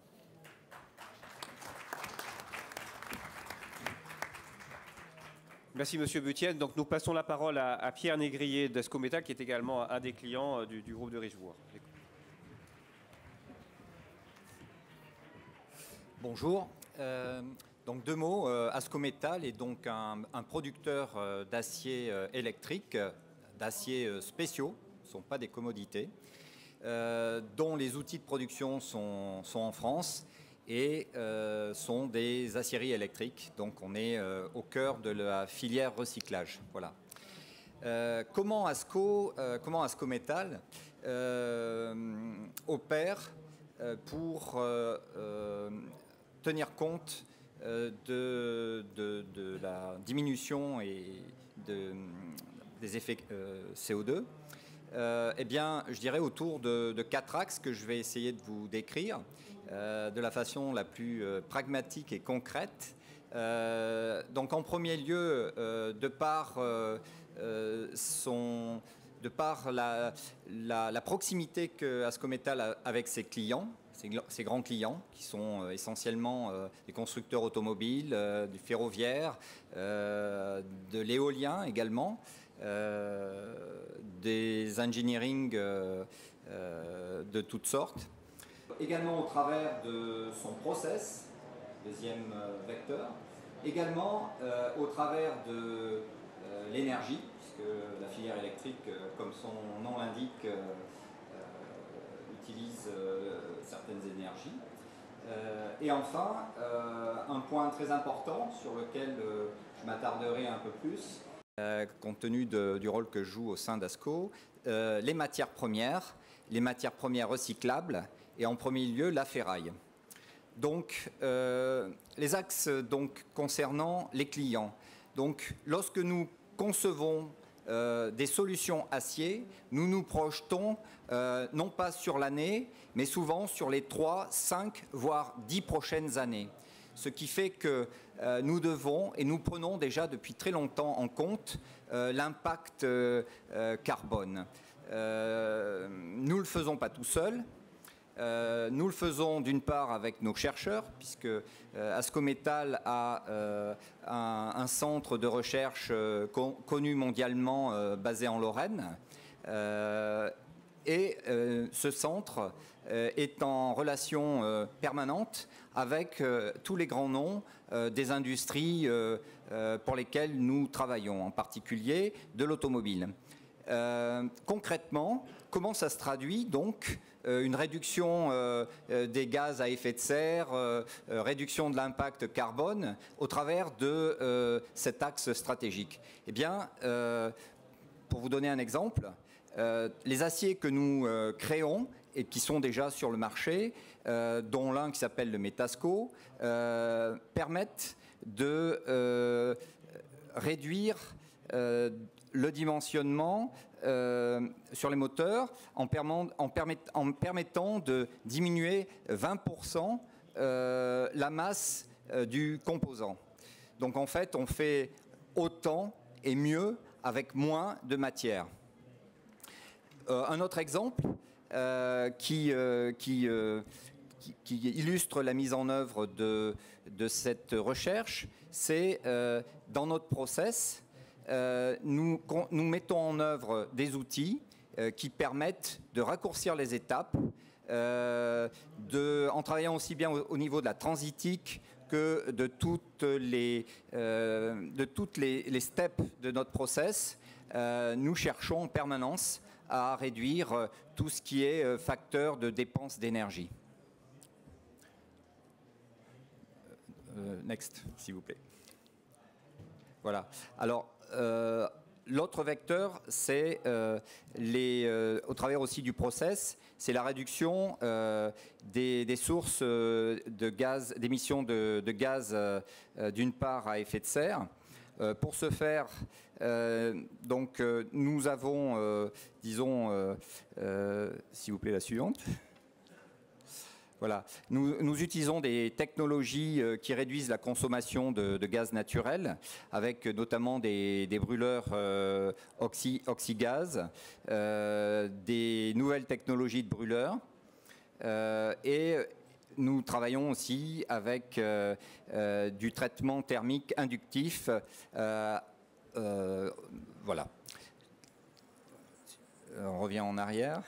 Merci Monsieur Butienne. Donc nous passons la parole à, à Pierre Négrier d'Ascométal, qui est également un des clients du, du groupe de Richebourg. Bonjour. Euh, donc deux mots. Euh, Ascométal est donc un, un producteur euh, d'acier euh, électrique, d'acier euh, spéciaux, ce ne sont pas des commodités, euh, dont les outils de production sont, sont en France et euh, sont des aciéries électriques. Donc on est euh, au cœur de la filière recyclage. Voilà. Euh, comment Asco, euh, comment Ascométal euh, opère euh, pour euh, euh, tenir compte euh, de, de, de la diminution et de, des effets euh, C O deux. Euh, eh bien, je dirais autour de, de quatre axes que je vais essayer de vous décrire euh, de la façon la plus euh, pragmatique et concrète. Euh, donc, en premier lieu, euh, de par, euh, euh, son, de par la, la, la proximité que Ascométal a avec ses clients, ses, ses grands clients, qui sont euh, essentiellement euh, des constructeurs automobiles, euh, du ferroviaire, euh, de l'éolien également, Euh, des engineering euh, euh, de toutes sortes. Également au travers de son process, deuxième euh, vecteur. Également euh, au travers de euh, l'énergie, puisque la filière électrique, euh, comme son nom l'indique, euh, euh, utilise euh, certaines énergies. Euh, et enfin, euh, un point très important sur lequel euh, je m'attarderai un peu plus, Euh, compte tenu de, du rôle que je joue au sein d'Asco, euh, les matières premières, les matières premières recyclables et en premier lieu la ferraille. Donc, euh, les axes donc, concernant les clients. Donc, lorsque nous concevons euh, des solutions acier, nous nous projetons euh, non pas sur l'année, mais souvent sur les trois, cinq, voire dix prochaines années. Ce qui fait que euh, nous devons, et nous prenons déjà depuis très longtemps en compte, euh, l'impact euh, euh, carbone. Euh, nous ne le faisons pas tout seuls. Euh, nous le faisons d'une part avec nos chercheurs, puisque euh, Ascométal a euh, un, un centre de recherche euh, con, connu mondialement euh, basé en Lorraine. Euh, et euh, ce centre euh, est en relation euh, permanente avec euh, tous les grands noms euh, des industries euh, euh, pour lesquelles nous travaillons, en particulier de l'automobile. Euh, concrètement, comment ça se traduit donc euh, une réduction euh, des gaz à effet de serre, euh, euh, réduction de l'impact carbone au travers de euh, cet axe stratégique? Eh bien, euh, pour vous donner un exemple, euh, les aciers que nous euh, créons et qui sont déjà sur le marché, euh, dont l'un qui s'appelle le Metasco, euh, permettent de euh, réduire euh, le dimensionnement euh, sur les moteurs en, permet, en, permet, en permettant de diminuer vingt pour cent euh, la masse euh, du composant. Donc en fait, on fait autant et mieux avec moins de matière. Euh, un autre exemple euh, qui, euh, qui, euh, qui, qui illustre la mise en œuvre de, de cette recherche, c'est euh, dans notre process, euh, nous, nous mettons en œuvre des outils euh, qui permettent de raccourcir les étapes, euh, de, en travaillant aussi bien au, au niveau de la transitique que de toutes les, euh, de toutes les, les steps de notre process. Euh, nous cherchons en permanence à réduire euh, tout ce qui est euh, facteur de dépenses d'énergie. Euh, next, s'il vous plaît. Voilà. Alors, euh, l'autre vecteur, c'est euh, les, euh, au travers aussi du process, c'est la réduction euh, des, des sources de gaz, d'émissions de, de gaz, euh, d'une part à effet de serre. Euh, pour ce faire, euh, donc, euh, nous avons, euh, disons, euh, euh, s'il vous plaît, la suivante. Voilà. Nous, nous utilisons des technologies euh, qui réduisent la consommation de, de gaz naturel, avec notamment des, des brûleurs euh, oxy, oxygaz, euh, des nouvelles technologies de brûleurs, euh, et nous travaillons aussi avec euh, euh, du traitement thermique inductif. Euh, euh, voilà. On revient en arrière.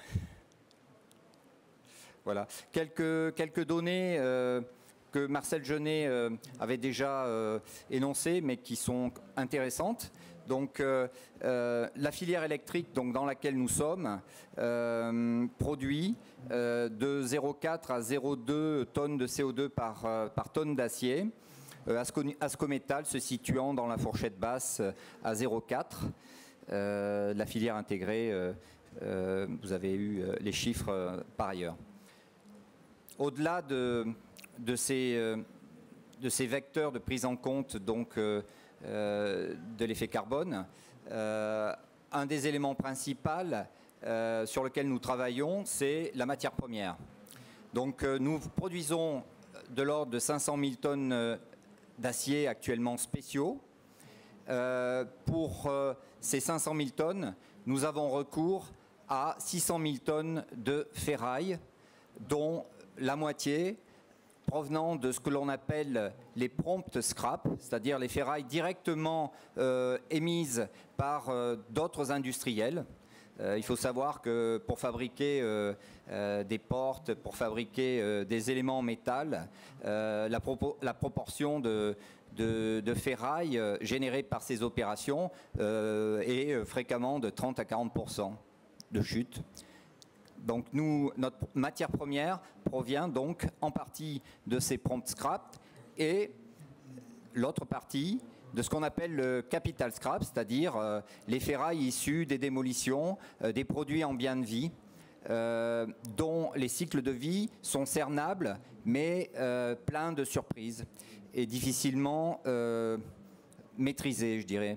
Voilà. Quelques, quelques données euh, que Marcel Genet euh, avait déjà euh, énoncées, mais qui sont intéressantes. Donc, euh, euh, la filière électrique, donc, dans laquelle nous sommes, euh, produit euh, de zéro virgule quatre à zéro virgule deux tonnes de C O deux par, euh, par tonne d'acier. Euh, Asco, Ascométal se situant dans la fourchette basse à zéro virgule quatre. Euh, la filière intégrée, euh, euh, vous avez eu euh, les chiffres euh, par ailleurs. Au-delà de, de, ces, euh, de ces vecteurs de prise en compte donc, euh, euh, de l'effet carbone, euh, un des éléments principaux euh, sur lequel nous travaillons, c'est la matière première. Donc euh, nous produisons de l'ordre de cinq cent mille tonnes euh, d'acier actuellement spéciaux. Euh, pour euh, ces cinq cent mille tonnes, nous avons recours à six cent mille tonnes de ferraille, dont la moitié provenant de ce que l'on appelle les prompt scrap, c'est-à-dire les ferrailles directement euh, émises par euh, d'autres industriels. Euh, il faut savoir que pour fabriquer euh, euh, des portes, pour fabriquer euh, des éléments en métal, euh, la, propo la proportion de, de, de ferraille euh, générée par ces opérations euh, est euh, fréquemment de trente à quarante pour cent de chute. Donc nous, notre matière première provient donc en partie de ces prompt scrap et l'autre partie de ce qu'on appelle le capital scrap, c'est-à-dire euh, les ferrailles issues des démolitions, euh, des produits en bien de vie, euh, dont les cycles de vie sont cernables, mais euh, pleins de surprises et difficilement euh, maîtrisés, je dirais.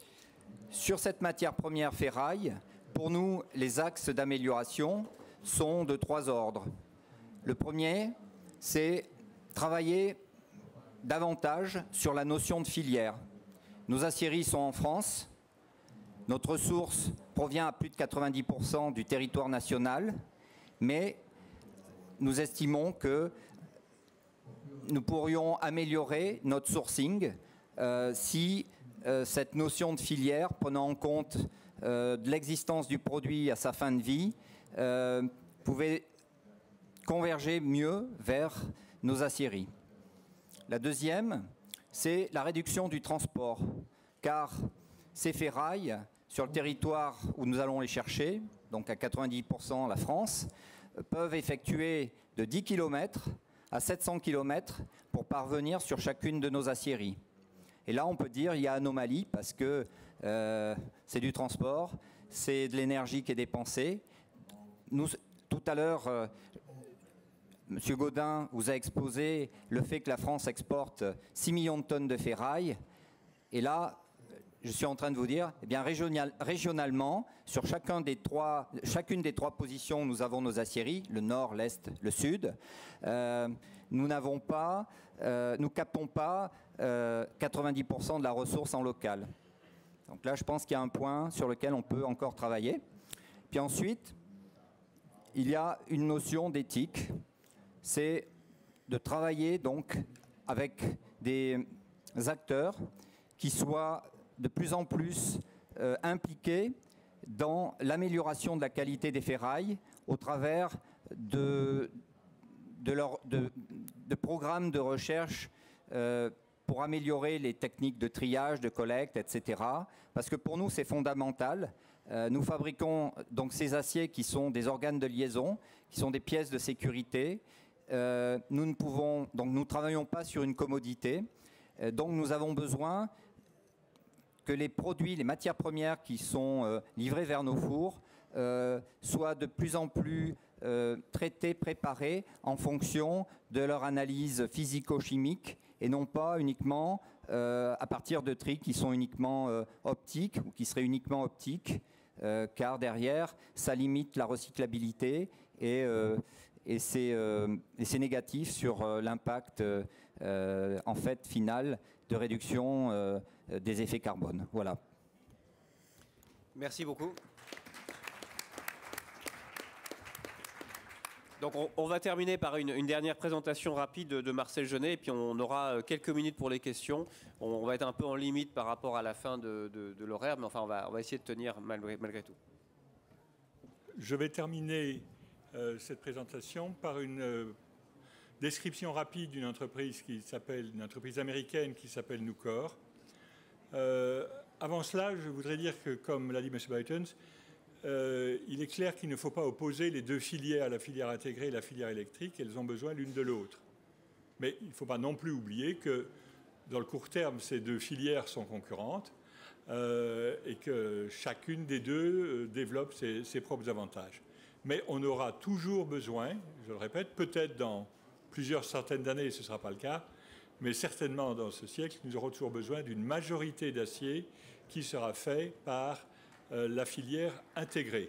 Sur cette matière première ferraille, pour nous, les axes d'amélioration sont de trois ordres. Le premier, c'est travailler davantage sur la notion de filière. Nos aciéries sont en France. Notre ressource provient à plus de quatre-vingt-dix pour cent du territoire national, mais nous estimons que nous pourrions améliorer notre sourcing euh, si euh, cette notion de filière, prenant en compte euh, de l'existence du produit à sa fin de vie, euh, pouvait converger mieux vers nos aciéries. La deuxième, c'est la réduction du transport, car ces ferrailles, sur le territoire où nous allons les chercher, donc à quatre-vingt-dix pour cent la France, peuvent effectuer de dix kilomètres à sept cents kilomètres pour parvenir sur chacune de nos aciéries. Et là, on peut dire qu'il y a anomalie parce que euh, c'est du transport, c'est de l'énergie qui est dépensée. Nous, tout à l'heure, euh, M. Gaudin vous a exposé le fait que la France exporte six millions de tonnes de ferraille. Et là, je suis en train de vous dire, eh bien, régional, régionalement, sur chacun des trois, chacune des trois positions, nous avons nos aciéries, le nord, l'est, le sud. Euh, nous n'avons pas, euh, nous captons pas euh, quatre-vingt-dix pour cent de la ressource en local. Donc là, je pense qu'il y a un point sur lequel on peut encore travailler. Puis ensuite, il y a une notion d'éthique. C'est de travailler donc avec des acteurs qui soient de plus en plus euh, impliqués dans l'amélioration de la qualité des ferrailles au travers de, de, leur, de, de programmes de recherche euh, pour améliorer les techniques de triage, de collecte, et cetera. Parce que pour nous, c'est fondamental. Euh, nous fabriquons donc ces aciers qui sont des organes de liaison, qui sont des pièces de sécurité. Euh, nous ne pouvons, donc nous ne travaillons pas sur une commodité. Euh, donc nous avons besoin que les produits, les matières premières qui sont euh, livrées vers nos fours euh, soient de plus en plus euh, traitées, préparées en fonction de leur analyse physico-chimique et non pas uniquement euh, à partir de tri qui sont uniquement euh, optiques ou qui seraient uniquement optiques, euh, car derrière, ça limite la recyclabilité et, euh, et c'est euh, négatif sur euh, l'impact euh, euh, en fait final de réduction euh, des effets carbone. Voilà. Merci beaucoup. Donc on, on va terminer par une, une dernière présentation rapide de, de Marcel Genet, et puis on aura quelques minutes pour les questions. On, on va être un peu en limite par rapport à la fin de, de, de l'horaire, mais enfin on va, on va essayer de tenir malgré, malgré tout. Je vais terminer euh, cette présentation par une euh, description rapide d'une entreprise qui s'appelle, une entreprise américaine qui s'appelle Nucor. Euh, avant cela, je voudrais dire que, comme l'a dit M. Buitens, euh, il est clair qu'il ne faut pas opposer les deux filières, la filière intégrée et la filière électrique. Elles ont besoin l'une de l'autre. Mais il ne faut pas non plus oublier que, dans le court terme, ces deux filières sont concurrentes euh, et que chacune des deux développe ses, ses propres avantages. Mais on aura toujours besoin, je le répète, peut-être dans plusieurs centaines d'années, ce ne sera pas le cas, mais certainement dans ce siècle, nous aurons toujours besoin d'une majorité d'acier qui sera fait par euh, la filière intégrée.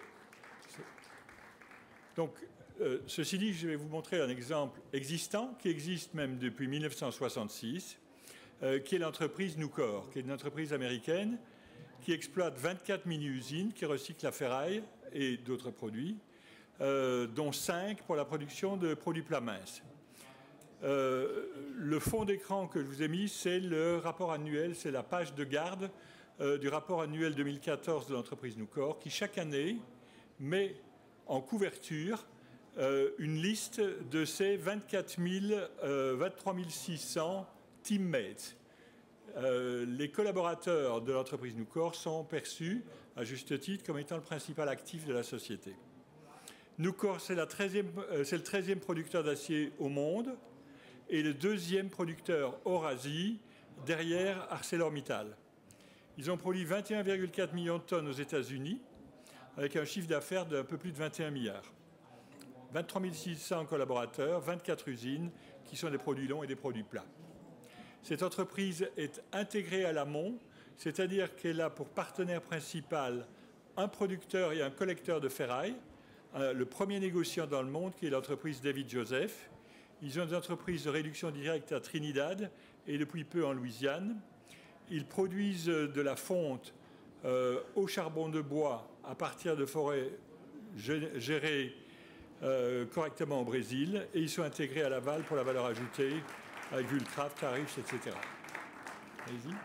Donc, euh, ceci dit, je vais vous montrer un exemple existant, qui existe même depuis mille neuf cent soixante-six, euh, qui est l'entreprise Nucor, qui est une entreprise américaine qui exploite vingt-quatre mini-usines qui recyclent la ferraille et d'autres produits, euh, dont cinq pour la production de produits plats minces. Euh, le fond d'écran que je vous ai mis, c'est le rapport annuel, c'est la page de garde euh, du rapport annuel deux mille quatorze de l'entreprise Nucor, qui chaque année met en couverture euh, une liste de ses vingt-quatre mille, euh, vingt-trois mille six cents teammates. Euh, les collaborateurs de l'entreprise Nucor sont perçus, à juste titre, comme étant le principal actif de la société. Nucor, c'est euh, le treizième producteur d'acier au monde, et le deuxième producteur hors Asie, derrière ArcelorMittal. Ils ont produit vingt et un virgule quatre millions de tonnes aux États-Unis, avec un chiffre d'affaires d'un peu plus de vingt et un milliards. vingt-trois mille six cents collaborateurs, vingt-quatre usines, qui sont des produits longs et des produits plats. Cette entreprise est intégrée à l'amont, c'est-à-dire qu'elle a pour partenaire principal un producteur et un collecteur de ferraille, le premier négociant dans le monde, qui est l'entreprise David Joseph. Ils ont des entreprises de réduction directe à Trinidad et depuis peu en Louisiane. Ils produisent de la fonte euh, au charbon de bois à partir de forêts gérées euh, correctement au Brésil, et ils sont intégrés à Laval pour la valeur ajoutée avec Vulcraft, Tarifs, et cetera. Allez-y.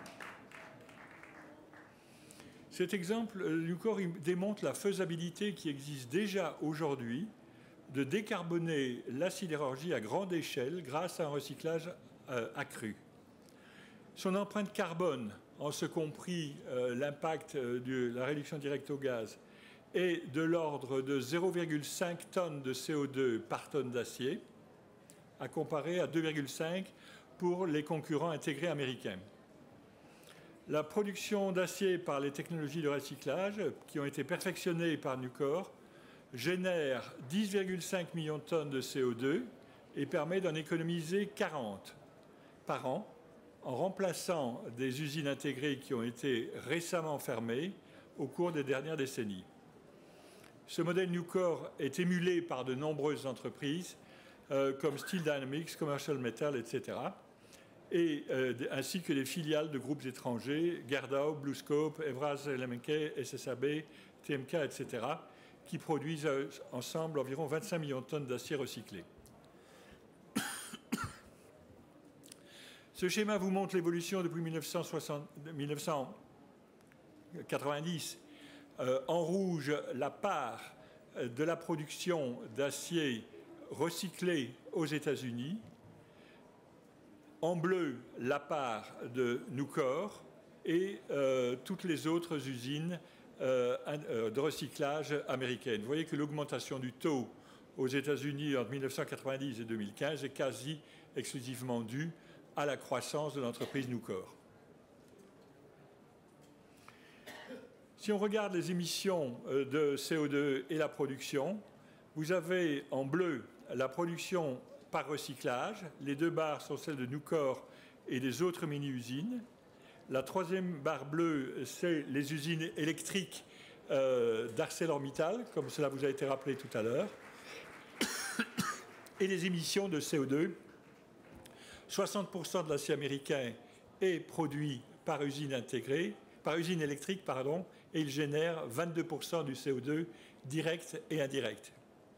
Cet exemple, Nucor démontre la faisabilité qui existe déjà aujourd'hui de décarboner la sidérurgie à grande échelle grâce à un recyclage euh, accru. Son empreinte carbone, en ce compris euh, l'impact euh, de la réduction directe au gaz, est de l'ordre de zéro virgule cinq tonnes de C O deux par tonne d'acier, à comparer à deux virgule cinq pour les concurrents intégrés américains. La production d'acier par les technologies de recyclage, qui ont été perfectionnées par Nucor, génère dix virgule cinq millions de tonnes de C O deux et permet d'en économiser quarante par an en remplaçant des usines intégrées qui ont été récemment fermées au cours des dernières décennies. Ce modèle Nucor est émulé par de nombreuses entreprises euh, comme Steel Dynamics, Commercial Metal, et cetera. et, euh, ainsi que les filiales de groupes étrangers, Gerdau, BlueScope, Evraz, L M K, S S A B, T M K, et cetera, qui produisent euh, ensemble environ vingt-cinq millions de tonnes d'acier recyclé. Ce schéma vous montre l'évolution depuis mille neuf cent quatre-vingt-dix. Euh, en rouge, la part de la production d'acier recyclé aux États-Unis. En bleu, la part de Nucor et euh, toutes les autres usines euh, de recyclage américaines. Vous voyez que l'augmentation du taux aux États-Unis entre mille neuf cent quatre-vingt-dix et deux mille quinze est quasi exclusivement due à la croissance de l'entreprise Nucor. Si on regarde les émissions de C O deux et la production, vous avez en bleu la production par recyclage. Les deux barres sont celles de Nucor et des autres mini-usines. La troisième barre bleue, c'est les usines électriques euh, d'ArcelorMittal, comme cela vous a été rappelé tout à l'heure. Et les émissions de C O deux. soixante pour cent de l'acier américain est produit par usine intégrée, par usine électrique, pardon, et il génère vingt-deux pour cent du C O deux direct et indirect.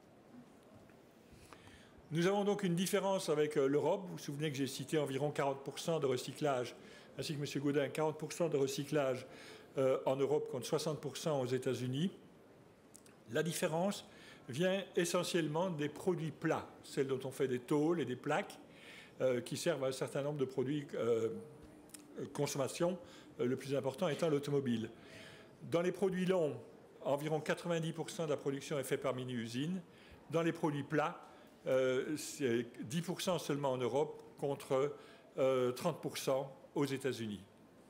Nous avons donc une différence avec l'Europe. Vous vous souvenez que j'ai cité environ quarante pour cent de recyclage, ainsi que M. Gaudin, quarante pour cent de recyclage euh, en Europe contre soixante pour cent aux États-Unis. La différence vient essentiellement des produits plats, celles dont on fait des tôles et des plaques, euh, qui servent à un certain nombre de produits euh, consommation, euh, le plus important étant l'automobile. Dans les produits longs, environ quatre-vingt-dix pour cent de la production est faite par mini-usines. Dans les produits plats, euh, c'est dix pour cent seulement en Europe contre euh, trente pour cent aux États-Unis.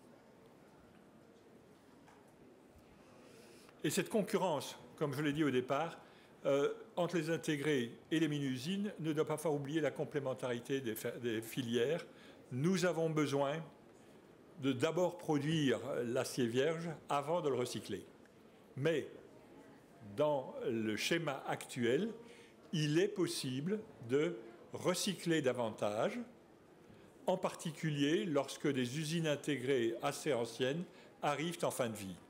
Et cette concurrence, comme je l'ai dit au départ, euh, entre les intégrés et les mini-usines ne doit pas faire oublier la complémentarité des, des filières. Nous avons besoin de d'abord produire l'acier vierge avant de le recycler. Mais dans le schéma actuel, il est possible de recycler davantage, en particulier lorsque des usines intégrées assez anciennes arrivent en fin de vie.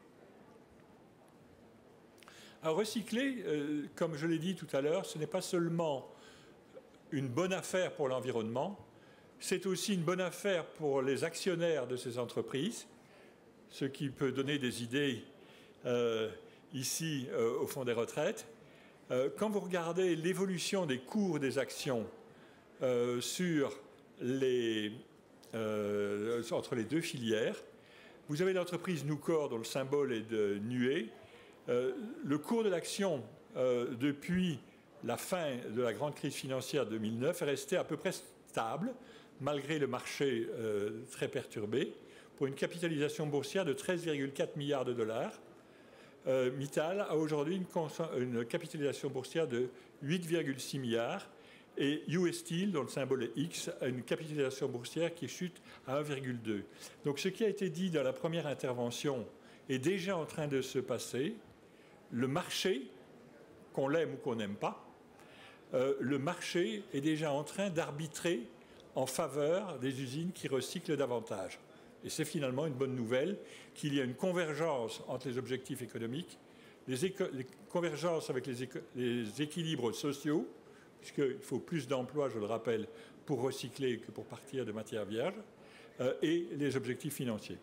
À recycler, euh, comme je l'ai dit tout à l'heure, ce n'est pas seulement une bonne affaire pour l'environnement, c'est aussi une bonne affaire pour les actionnaire de ces entreprises, ce qui peut donner des idées euh, ici euh, au Fonds des retraites. Euh, quand vous regardez l'évolution des cours des actions euh, sur les, euh, entre les deux filières, vous avez l'entreprise Nucor dont le symbole est de nuée. Euh, le cours de l'action euh, depuis la fin de la grande crise financière de deux mille neuf est resté à peu près stable, malgré le marché euh, très perturbé, pour une capitalisation boursière de treize virgule quatre milliards de dollars. Euh, Mittal a aujourd'hui une, une capitalisation boursière de huit virgule six milliards et U S Steel, dont le symbole est X, a une capitalisation boursière qui chute à un virgule deux. Donc ce qui a été dit dans la première intervention est déjà en train de se passer. Le marché, qu'on l'aime ou qu'on n'aime pas, euh, le marché est déjà en train d'arbitrer en faveur des usines qui recyclent davantage. Et c'est finalement une bonne nouvelle qu'il y a une convergence entre les objectifs économiques, les, éco les convergences avec les, les équilibres sociaux, puisqu'il faut plus d'emplois, je le rappelle, pour recycler que pour partir de matières vierges, euh, et les objectifs financiers.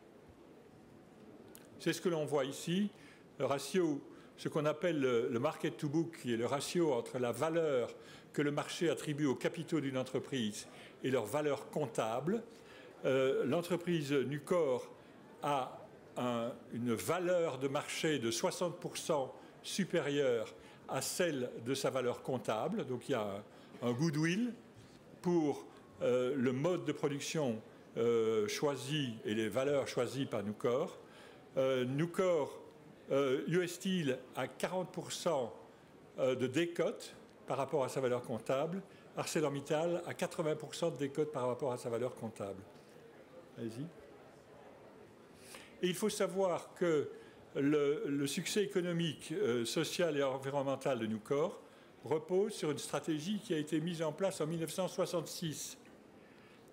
C'est ce que l'on voit ici. Le ratio, ce qu'on appelle le, le market to book, qui est le ratio entre la valeur que le marché attribue aux capitaux d'une entreprise et leur valeur comptable. Euh, L'entreprise Nucor a un, une valeur de marché de soixante pour cent supérieure à celle de sa valeur comptable. Donc il y a un, un goodwill pour euh, le mode de production euh, choisi et les valeurs choisies par Nucor. Euh, Nucor Euh, U S Steel a quarante pour cent de décote par rapport à sa valeur comptable. ArcelorMittal a quatre-vingts pour cent de décote par rapport à sa valeur comptable. Allez-y. Et il faut savoir que le, le succès économique, euh, social et environnemental de Nucor repose sur une stratégie qui a été mise en place en mille neuf cent soixante-six.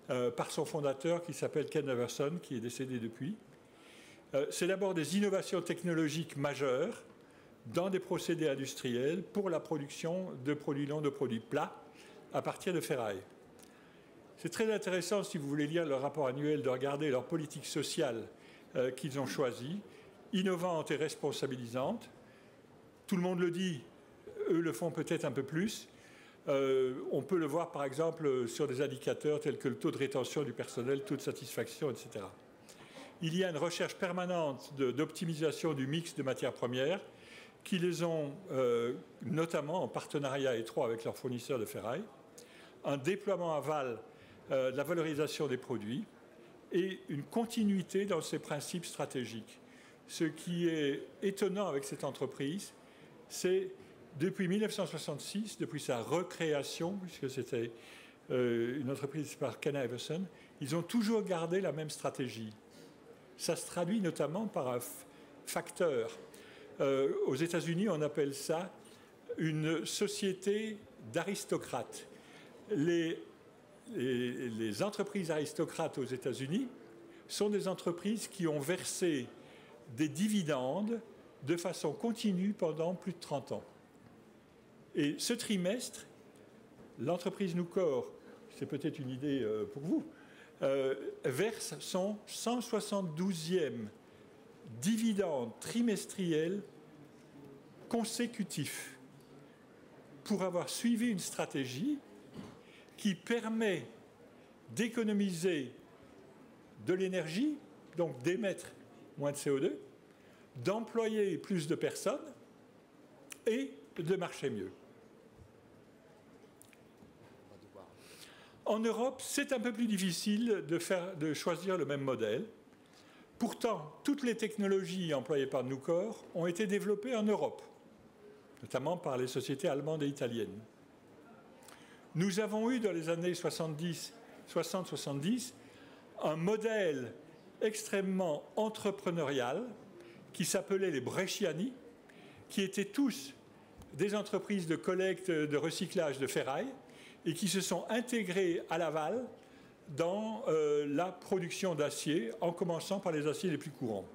euh, par son fondateur qui s'appelle Ken Everson, qui est décédé depuis. Euh, c'est d'abord des innovations technologiques majeures dans des procédés industriels pour la production de produits longs, de produits plats, à partir de ferraille. C'est très intéressant, si vous voulez lire leur rapport annuel, de regarder leur politique sociale euh, qu'ils ont choisie, innovante et responsabilisante. Tout le monde le dit, eux le font peut-être un peu plus. Euh, on peut le voir par exemple sur des indicateurs tels que le taux de rétention du personnel, taux de satisfaction, et cetera. Il y a une recherche permanente d'optimisation du mix de matières premières qui les ont, euh, notamment en partenariat étroit avec leurs fournisseurs de ferraille, un déploiement aval euh, de la valorisation des produits et une continuité dans ses principes stratégiques. Ce qui est étonnant avec cette entreprise, c'est depuis mille neuf cent soixante-six, depuis sa recréation, puisque c'était euh, une entreprise par Ken Everson, ils ont toujours gardé la même stratégie. Ça se traduit notamment par un facteur. Euh, aux États-Unis, on appelle ça une société d'aristocrates. Les, les, les entreprises aristocrates aux États-Unis sont des entreprises qui ont versé des dividendes de façon continue pendant plus de trente ans. Et ce trimestre, l'entreprise Nucor, c'est peut-être une idée euh, pour vous, euh, verse son cent soixante-douzième dividende trimestriel consécutif pour avoir suivi une stratégie qui permet d'économiser de l'énergie, donc d'émettre moins de C O deux, d'employer plus de personnes et de marcher mieux. En Europe, c'est un peu plus difficile de, faire, de choisir le même modèle. Pourtant, toutes les technologies employées par Nucor ont été développées en Europe, notamment par les sociétés allemandes et italiennes. Nous avons eu dans les années soixante-dix, soixante soixante-dix un modèle extrêmement entrepreneurial qui s'appelait les Bresciani, qui étaient tous des entreprises de collecte, de recyclage de ferraille, et qui se sont intégrés à Laval dans euh, la production d'acier, en commençant par les aciers les plus courants.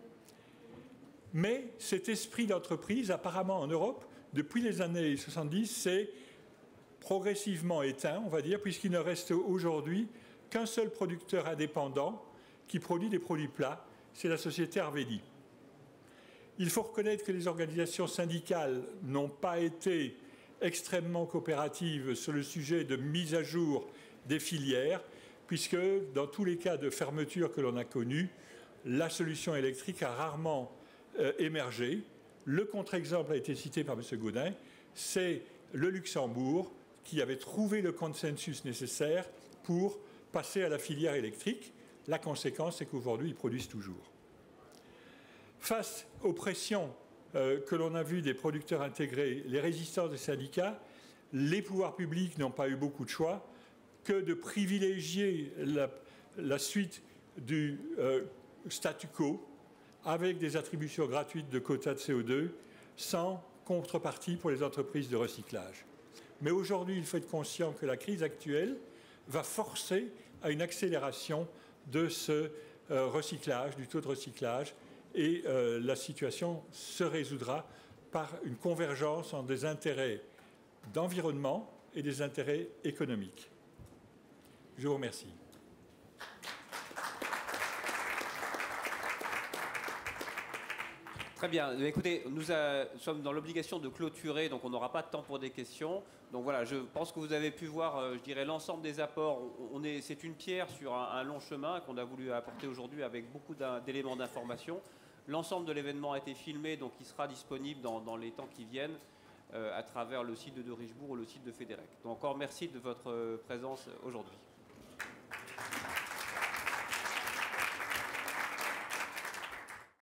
Mais cet esprit d'entreprise, apparemment en Europe, depuis les années soixante-dix, s'est progressivement éteint, on va dire, puisqu'il ne reste aujourd'hui qu'un seul producteur indépendant qui produit des produits plats, c'est la société Arvedi. Il faut reconnaître que les organisations syndicales n'ont pas été extrêmement coopératives sur le sujet de mise à jour des filières, puisque dans tous les cas de fermeture que l'on a connus, la solution électrique a rarement euh, émergé. Le contre-exemple a été cité par M. Gaudin, c'est le Luxembourg qui avait trouvé le consensus nécessaire pour passer à la filière électrique. La conséquence, c'est qu'aujourd'hui, ils produisent toujours. Face aux pressions euh, que l'on a vues des producteurs intégrés, les résistances des syndicats, les pouvoirs publics n'ont pas eu beaucoup de choix que de privilégier la, la suite du euh, statu quo avec des attributions gratuites de quotas de C O deux sans contrepartie pour les entreprises de recyclage. Mais aujourd'hui, il faut être conscient que la crise actuelle va forcer à une accélération de ce euh, recyclage, du taux de recyclage, et euh, la situation se résoudra par une convergence entre des intérêts d'environnement et des intérêts économiques. Je vous remercie. Très bien. Écoutez, nous a, sommes dans l'obligation de clôturer, donc on n'aura pas de temps pour des questions. Donc voilà, je pense que vous avez pu voir, euh, je dirais, l'ensemble des apports. On est, c'est une pierre sur un, un long chemin qu'on a voulu apporter aujourd'hui avec beaucoup d'éléments d'information. L'ensemble de l'événement a été filmé, donc il sera disponible dans, dans les temps qui viennent euh, à travers le site de De Richebourg ou le site de Fédérec. Donc encore merci de votre présence aujourd'hui.